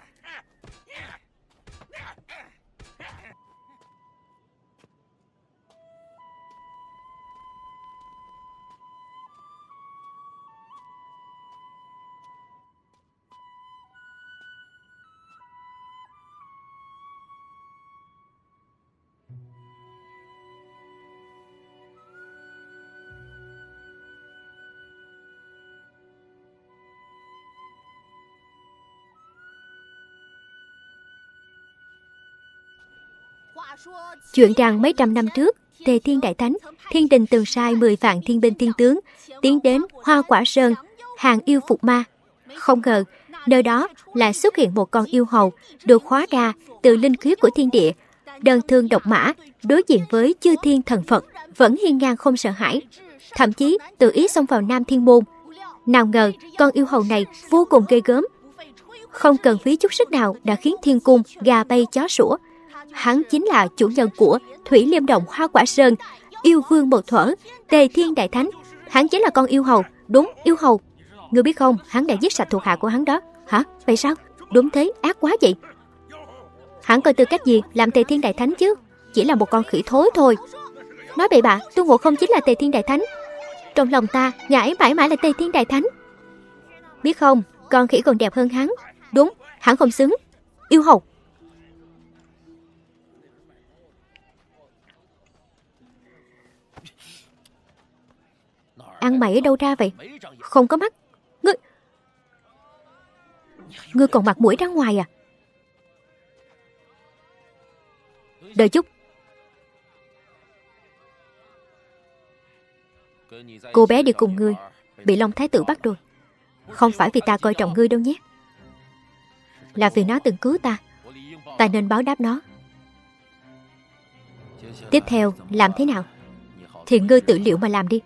Chuyện rằng mấy trăm năm trước, Tề Thiên Đại Thánh thiên đình từng sai mười vạn thiên binh thiên tướng tiến đến Hoa Quả Sơn hàng yêu phục ma. Không ngờ nơi đó lại xuất hiện một con yêu hầu được hóa ra từ linh khí của thiên địa, đơn thương độc mã đối diện với chư thiên thần Phật vẫn hiên ngang không sợ hãi, thậm chí tự ý xông vào Nam Thiên Môn. Nào ngờ con yêu hầu này vô cùng ghê gớm, không cần phí chút sức nào đã khiến thiên cung gà bay chó sủa. Hắn chính là chủ nhân của Thủy Liêm Động Hoa Quả Sơn, yêu vương một thuở, Tề Thiên Đại Thánh. Hắn chính là con yêu hầu, đúng, yêu hầu. Ngươi biết không, hắn đã giết sạch thuộc hạ của hắn đó. Hả? Vậy sao? Đúng thế, ác quá vậy. Hắn coi tư cách gì làm Tề Thiên Đại Thánh chứ? Chỉ là một con khỉ thối thôi. Nói bậy bạ, Tôn Ngộ Không chính là Tề Thiên Đại Thánh. Trong lòng ta, ngài ấy mãi mãi là Tề Thiên Đại Thánh. Biết không, con khỉ còn đẹp hơn hắn. Đúng, hắn không xứng. Yêu hầu. Ăn mày ở đâu ra vậy? Không có mắt. Ngươi Ngươi còn mặt mũi ra ngoài à? Đợi chút. Cô bé đi cùng ngươi bị Long Thái Tử bắt rồi. Không phải vì ta coi trọng ngươi đâu nhé, là vì nó từng cứu ta. Ta nên báo đáp nó. Tiếp theo làm thế nào thì ngươi tự liệu mà làm đi.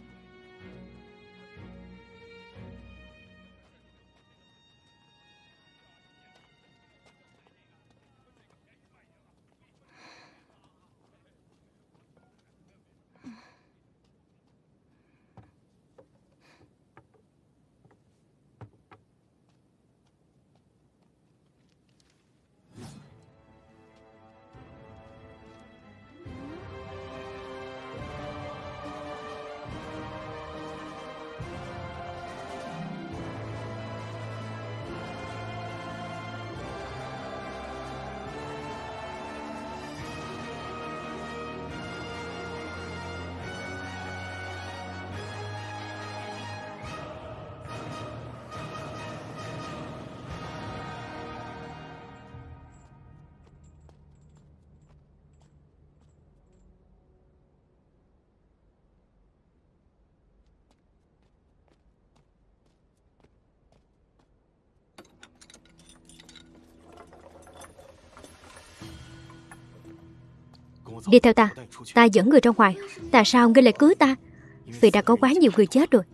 Đi theo ta. Ta dẫn người ra ngoài. Tại sao ngươi lại cứu ta? Vì đã có quá nhiều người chết rồi.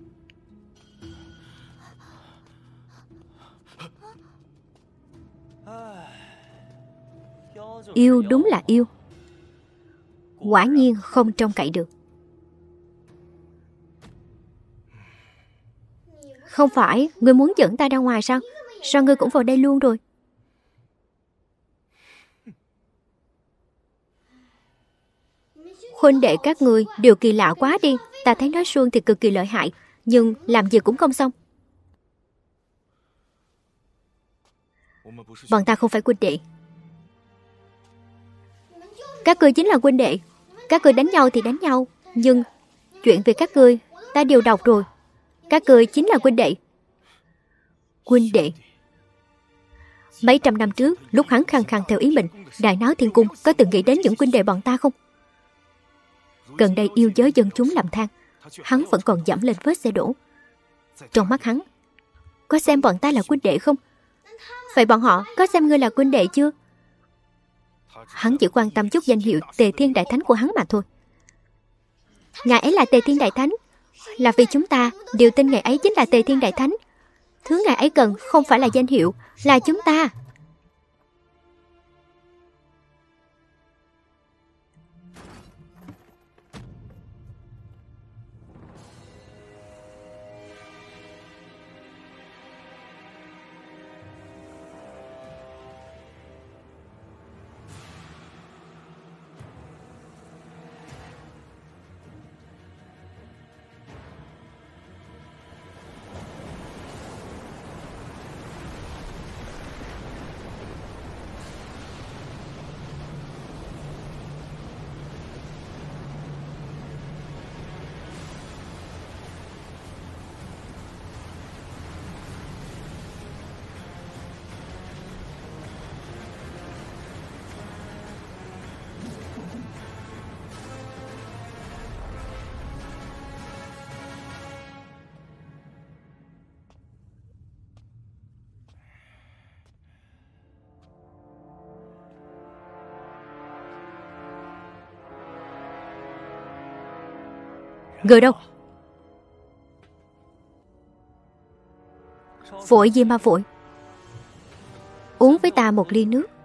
Yêu đúng là yêu, quả nhiên không trông cậy được. Không phải ngươi muốn dẫn ta ra ngoài sao? Sao ngươi cũng vào đây luôn rồi? Huynh đệ các ngươi đều kỳ lạ quá đi. Ta thấy nói suông thì cực kỳ lợi hại, nhưng làm gì cũng không xong. Bọn ta không phải huynh đệ. Các ngươi chính là huynh đệ. Các ngươi đánh nhau thì đánh nhau, nhưng chuyện về các ngươi ta đều đọc rồi. Các ngươi chính là huynh đệ. Huynh đệ. Mấy trăm năm trước, lúc hắn khăng khăng theo ý mình, Đại Náo Thiên Cung có từng nghĩ đến những huynh đệ bọn ta không? Gần đây yêu giới dân chúng làm than, hắn vẫn còn dẫm lên vết xe đổ. Trong mắt hắn, có xem bọn ta là huynh đệ không? Vậy bọn họ có xem ngươi là huynh đệ chưa? Hắn chỉ quan tâm chút danh hiệu Tề Thiên Đại Thánh của hắn mà thôi. Ngài ấy là Tề Thiên Đại Thánh là vì chúng ta đều tin ngài ấy chính là Tề Thiên Đại Thánh. Thứ ngài ấy cần không phải là danh hiệu, là chúng ta. Người đâu? Vội gì mà vội? Uống với ta một ly nước.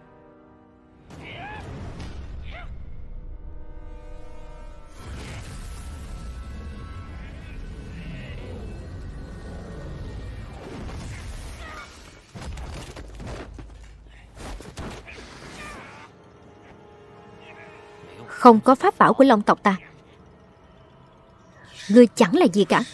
Không có pháp bảo của Long tộc ta, ngươi chẳng là gì cả.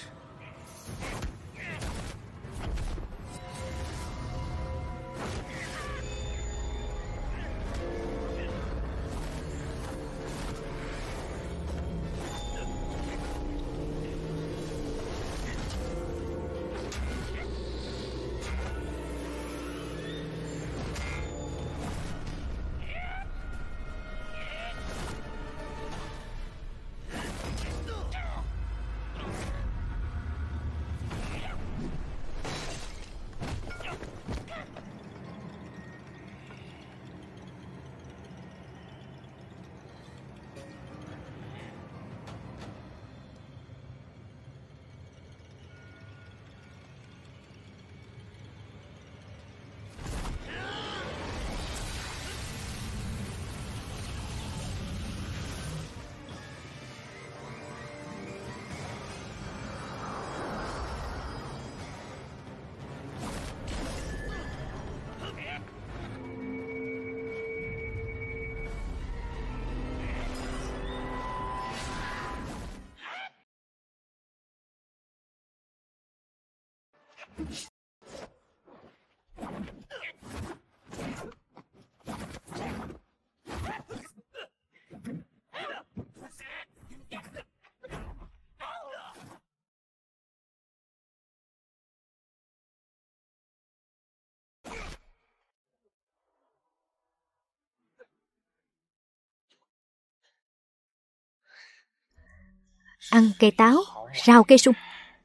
Ăn cây táo, rau cây sung.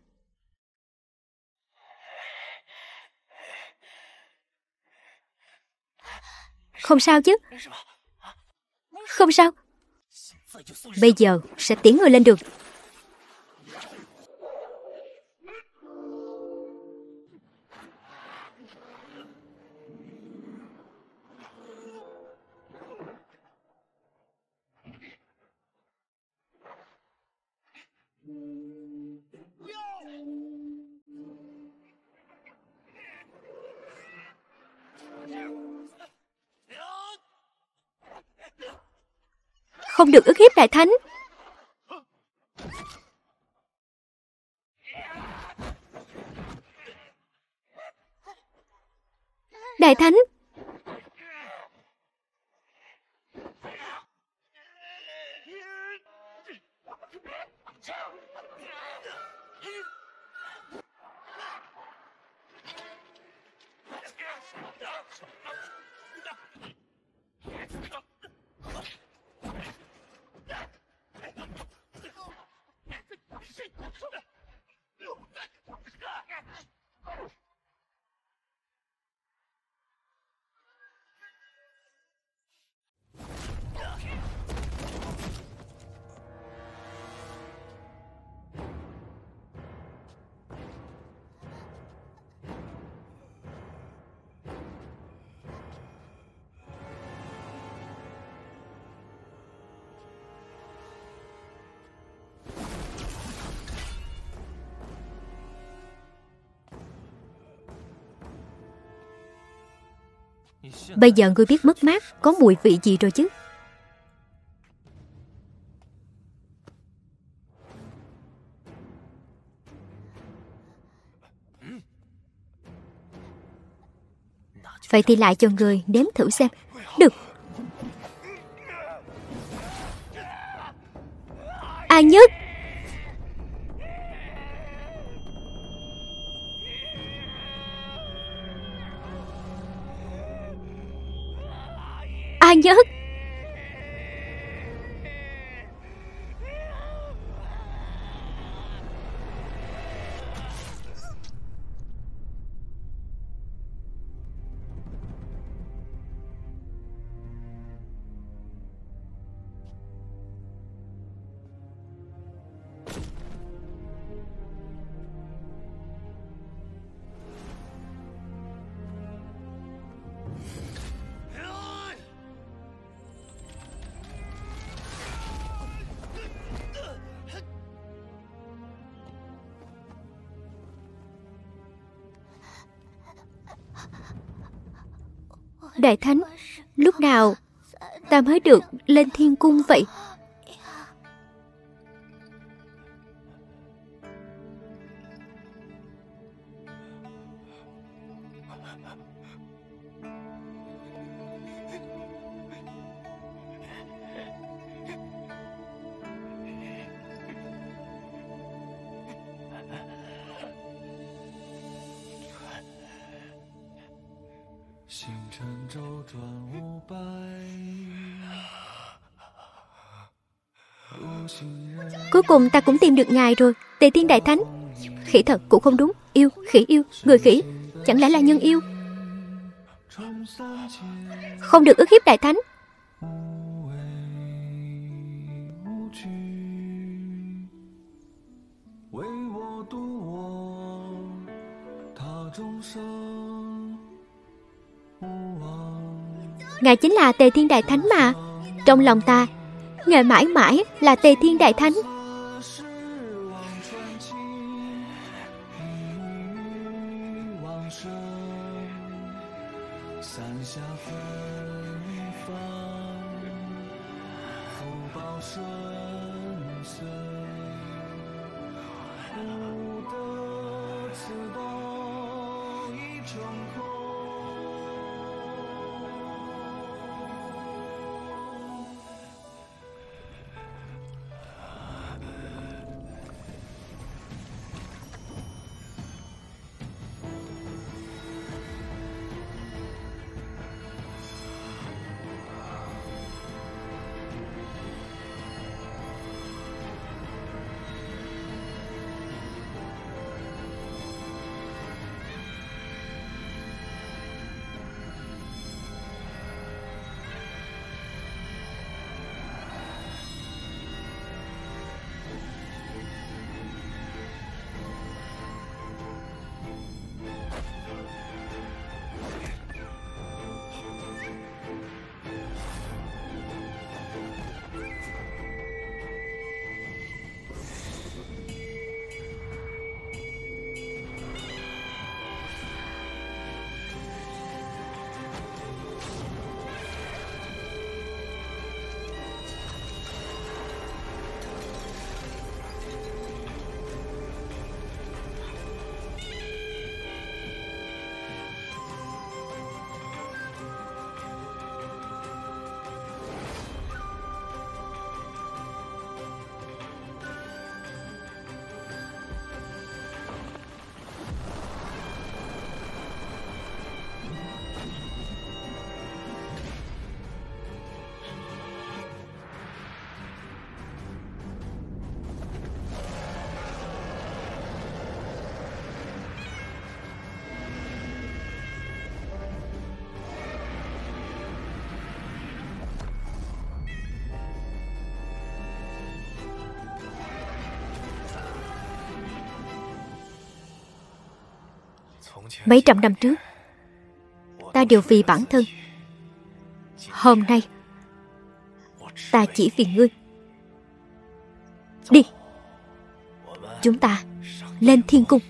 Không sao chứ? Không sao. Bây giờ sẽ tiễn người lên đường. Không được ức hiếp Đại Thánh. Đại Thánh. Bây giờ ngươi biết mất mát có mùi vị gì rồi chứ? Vậy thì lại cho ngươi nếm thử xem. Được. A Nhất. A Nhất. Đại Thánh, lúc nào ta mới được lên thiên cung vậy? Cuối cùng ta cũng tìm được ngài rồi, Tề Thiên Đại Thánh. Khỉ thật cũng không đúng, yêu, khỉ yêu, người khỉ, chẳng lẽ là nhân yêu? Không được ức hiếp Đại Thánh. Ngài chính là Tề Thiên Đại Thánh mà. Trong lòng ta, ngài mãi mãi là Tề Thiên Đại Thánh. Mấy trăm năm trước, ta đều vì bản thân. Hôm nay, ta chỉ vì ngươi. Đi, chúng ta lên thiên cung.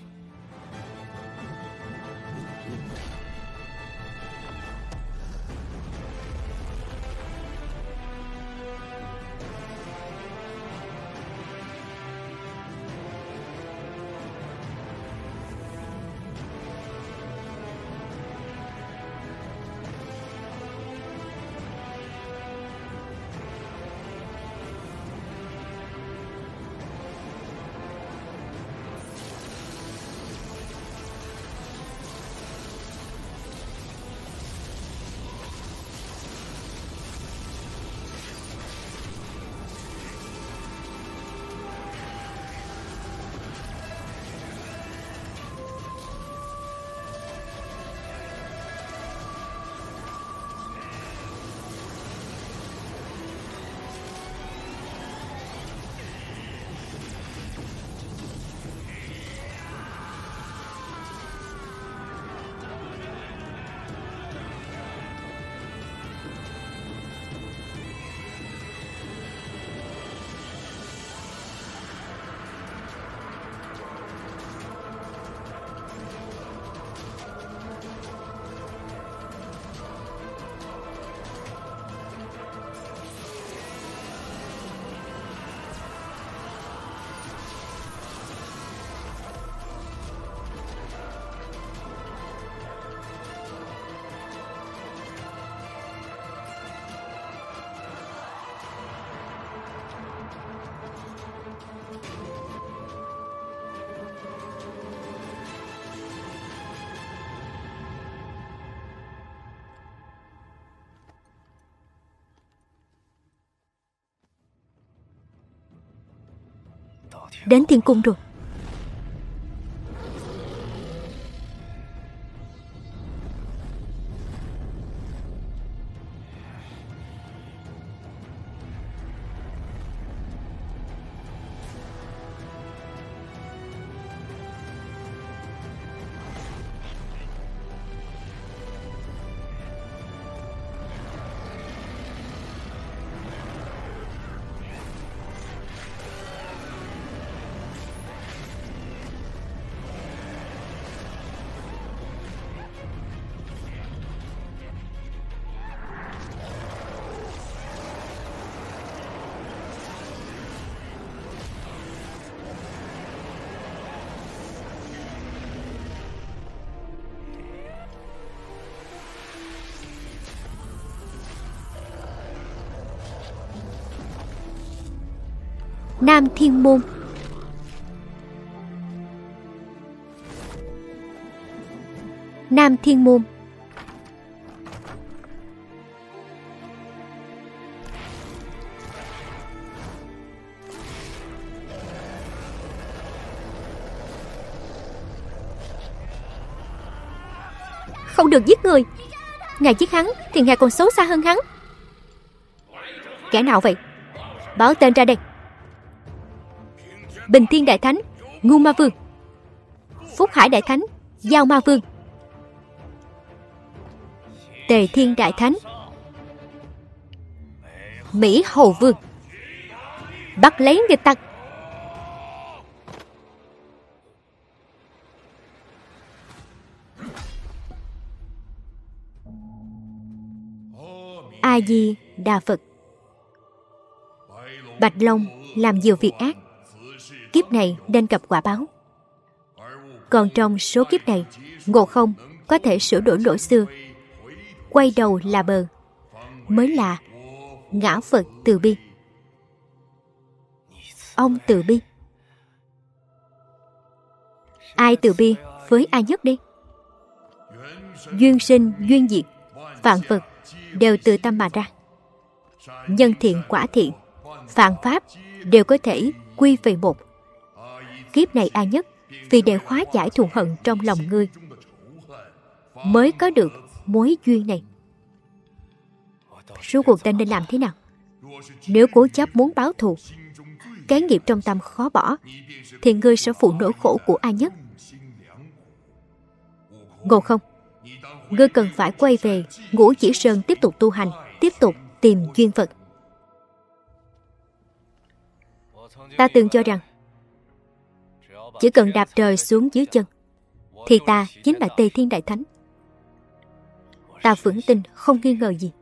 đến thiên cung rồi. Nam Thiên Môn. Nam Thiên Môn. Không được giết người. Ngài giết hắn thì ngài còn xấu xa hơn hắn. Kẻ nào vậy? Báo tên ra đây. Bình Thiên Đại Thánh, Ngu Ma Vương. Phúc Hải Đại Thánh, Giao Ma Vương. Tề Thiên Đại Thánh, Mỹ Hầu Vương. Bắt lấy nghịch tặc. A Di Đà Phật. Bạch Long làm nhiều việc ác, kiếp này nên gặp quả báo. Còn trong số kiếp này, Ngộ Không có thể sửa đổi lỗi xưa, quay đầu là bờ, mới là ngã Phật từ bi. Ông từ bi. Ai từ bi với ai nhất đi? Duyên sinh duyên diệt, vạn vật đều từ tâm mà ra. Nhân thiện quả thiện, vạn pháp đều có thể quy về một. Kiếp này ai nhất vì để hóa giải thù hận trong lòng ngươi, mới có được mối duyên này. Rốt cuộc ta nên làm thế nào? Nếu cố chấp muốn báo thù, cái nghiệp trong tâm khó bỏ, thì ngươi sẽ phụ nỗi khổ của ai nhất. Ngộ Không, ngươi cần phải quay về Ngũ Chỉ Sơn tiếp tục tu hành, tiếp tục tìm duyên Phật. Ta từng cho rằng chỉ cần đạp trời xuống dưới chân thì ta chính là Tề Thiên Đại Thánh. Ta vững tin không nghi ngờ gì.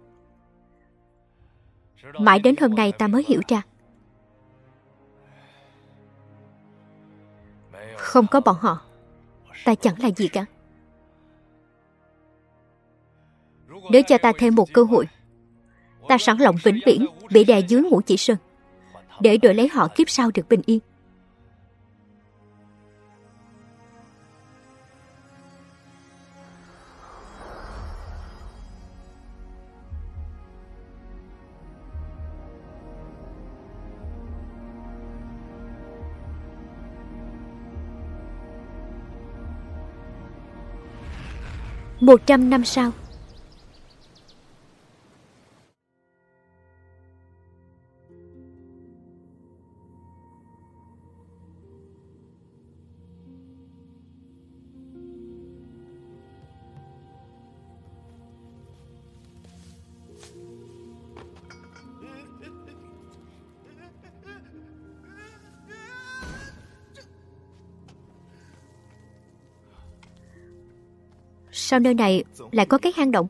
Mãi đến hôm nay ta mới hiểu ra, không có bọn họ, ta chẳng là gì cả. Nếu cho ta thêm một cơ hội, ta sẵn lòng vĩnh viễn bị đè dưới Ngũ Chỉ Sơn, để đổi lấy họ kiếp sau được bình yên. Một trăm năm sau, sao nơi này lại có cái hang động?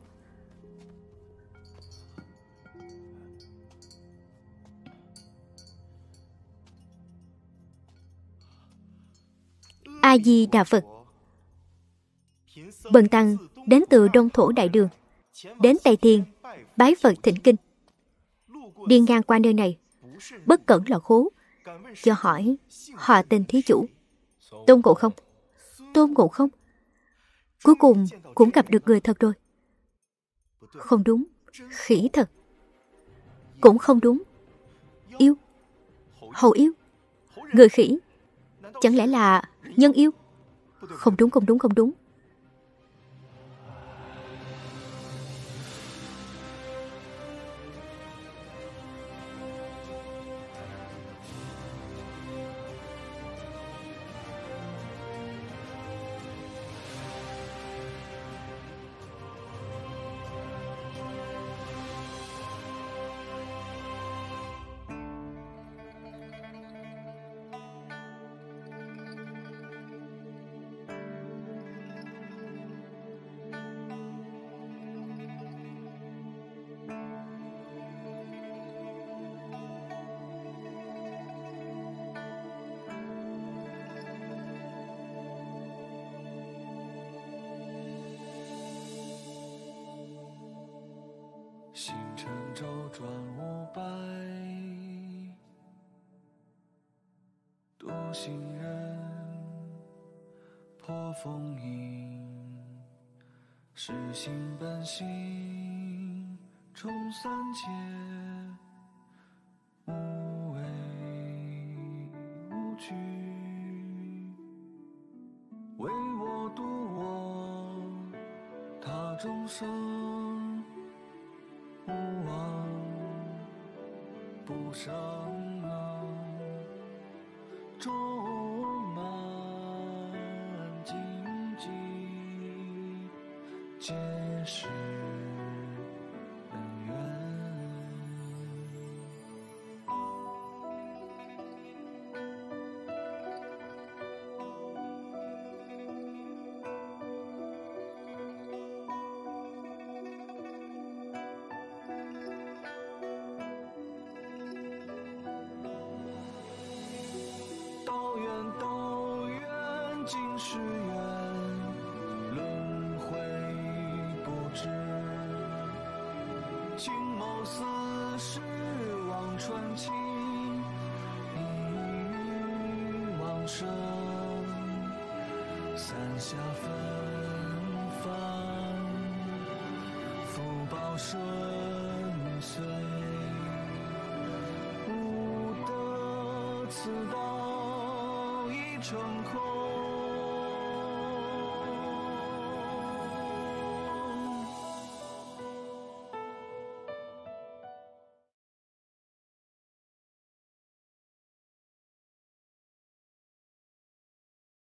A Di Đà Phật. Bần tăng đến từ Đông Thổ Đại Đường, đến Tây Thiên bái Phật thỉnh kinh. Đi ngang qua nơi này, bất cẩn là khố, cho hỏi họ tên thí chủ. Tôn Ngộ Không. Tôn Ngộ Không. Cuối cùng cũng gặp được người thật rồi. Không đúng, khỉ thật. Cũng không đúng, yêu. Hầu yêu. Người khỉ Chẳng lẽ là nhân yêu? Không đúng, không đúng, không đúng. 此道一成空。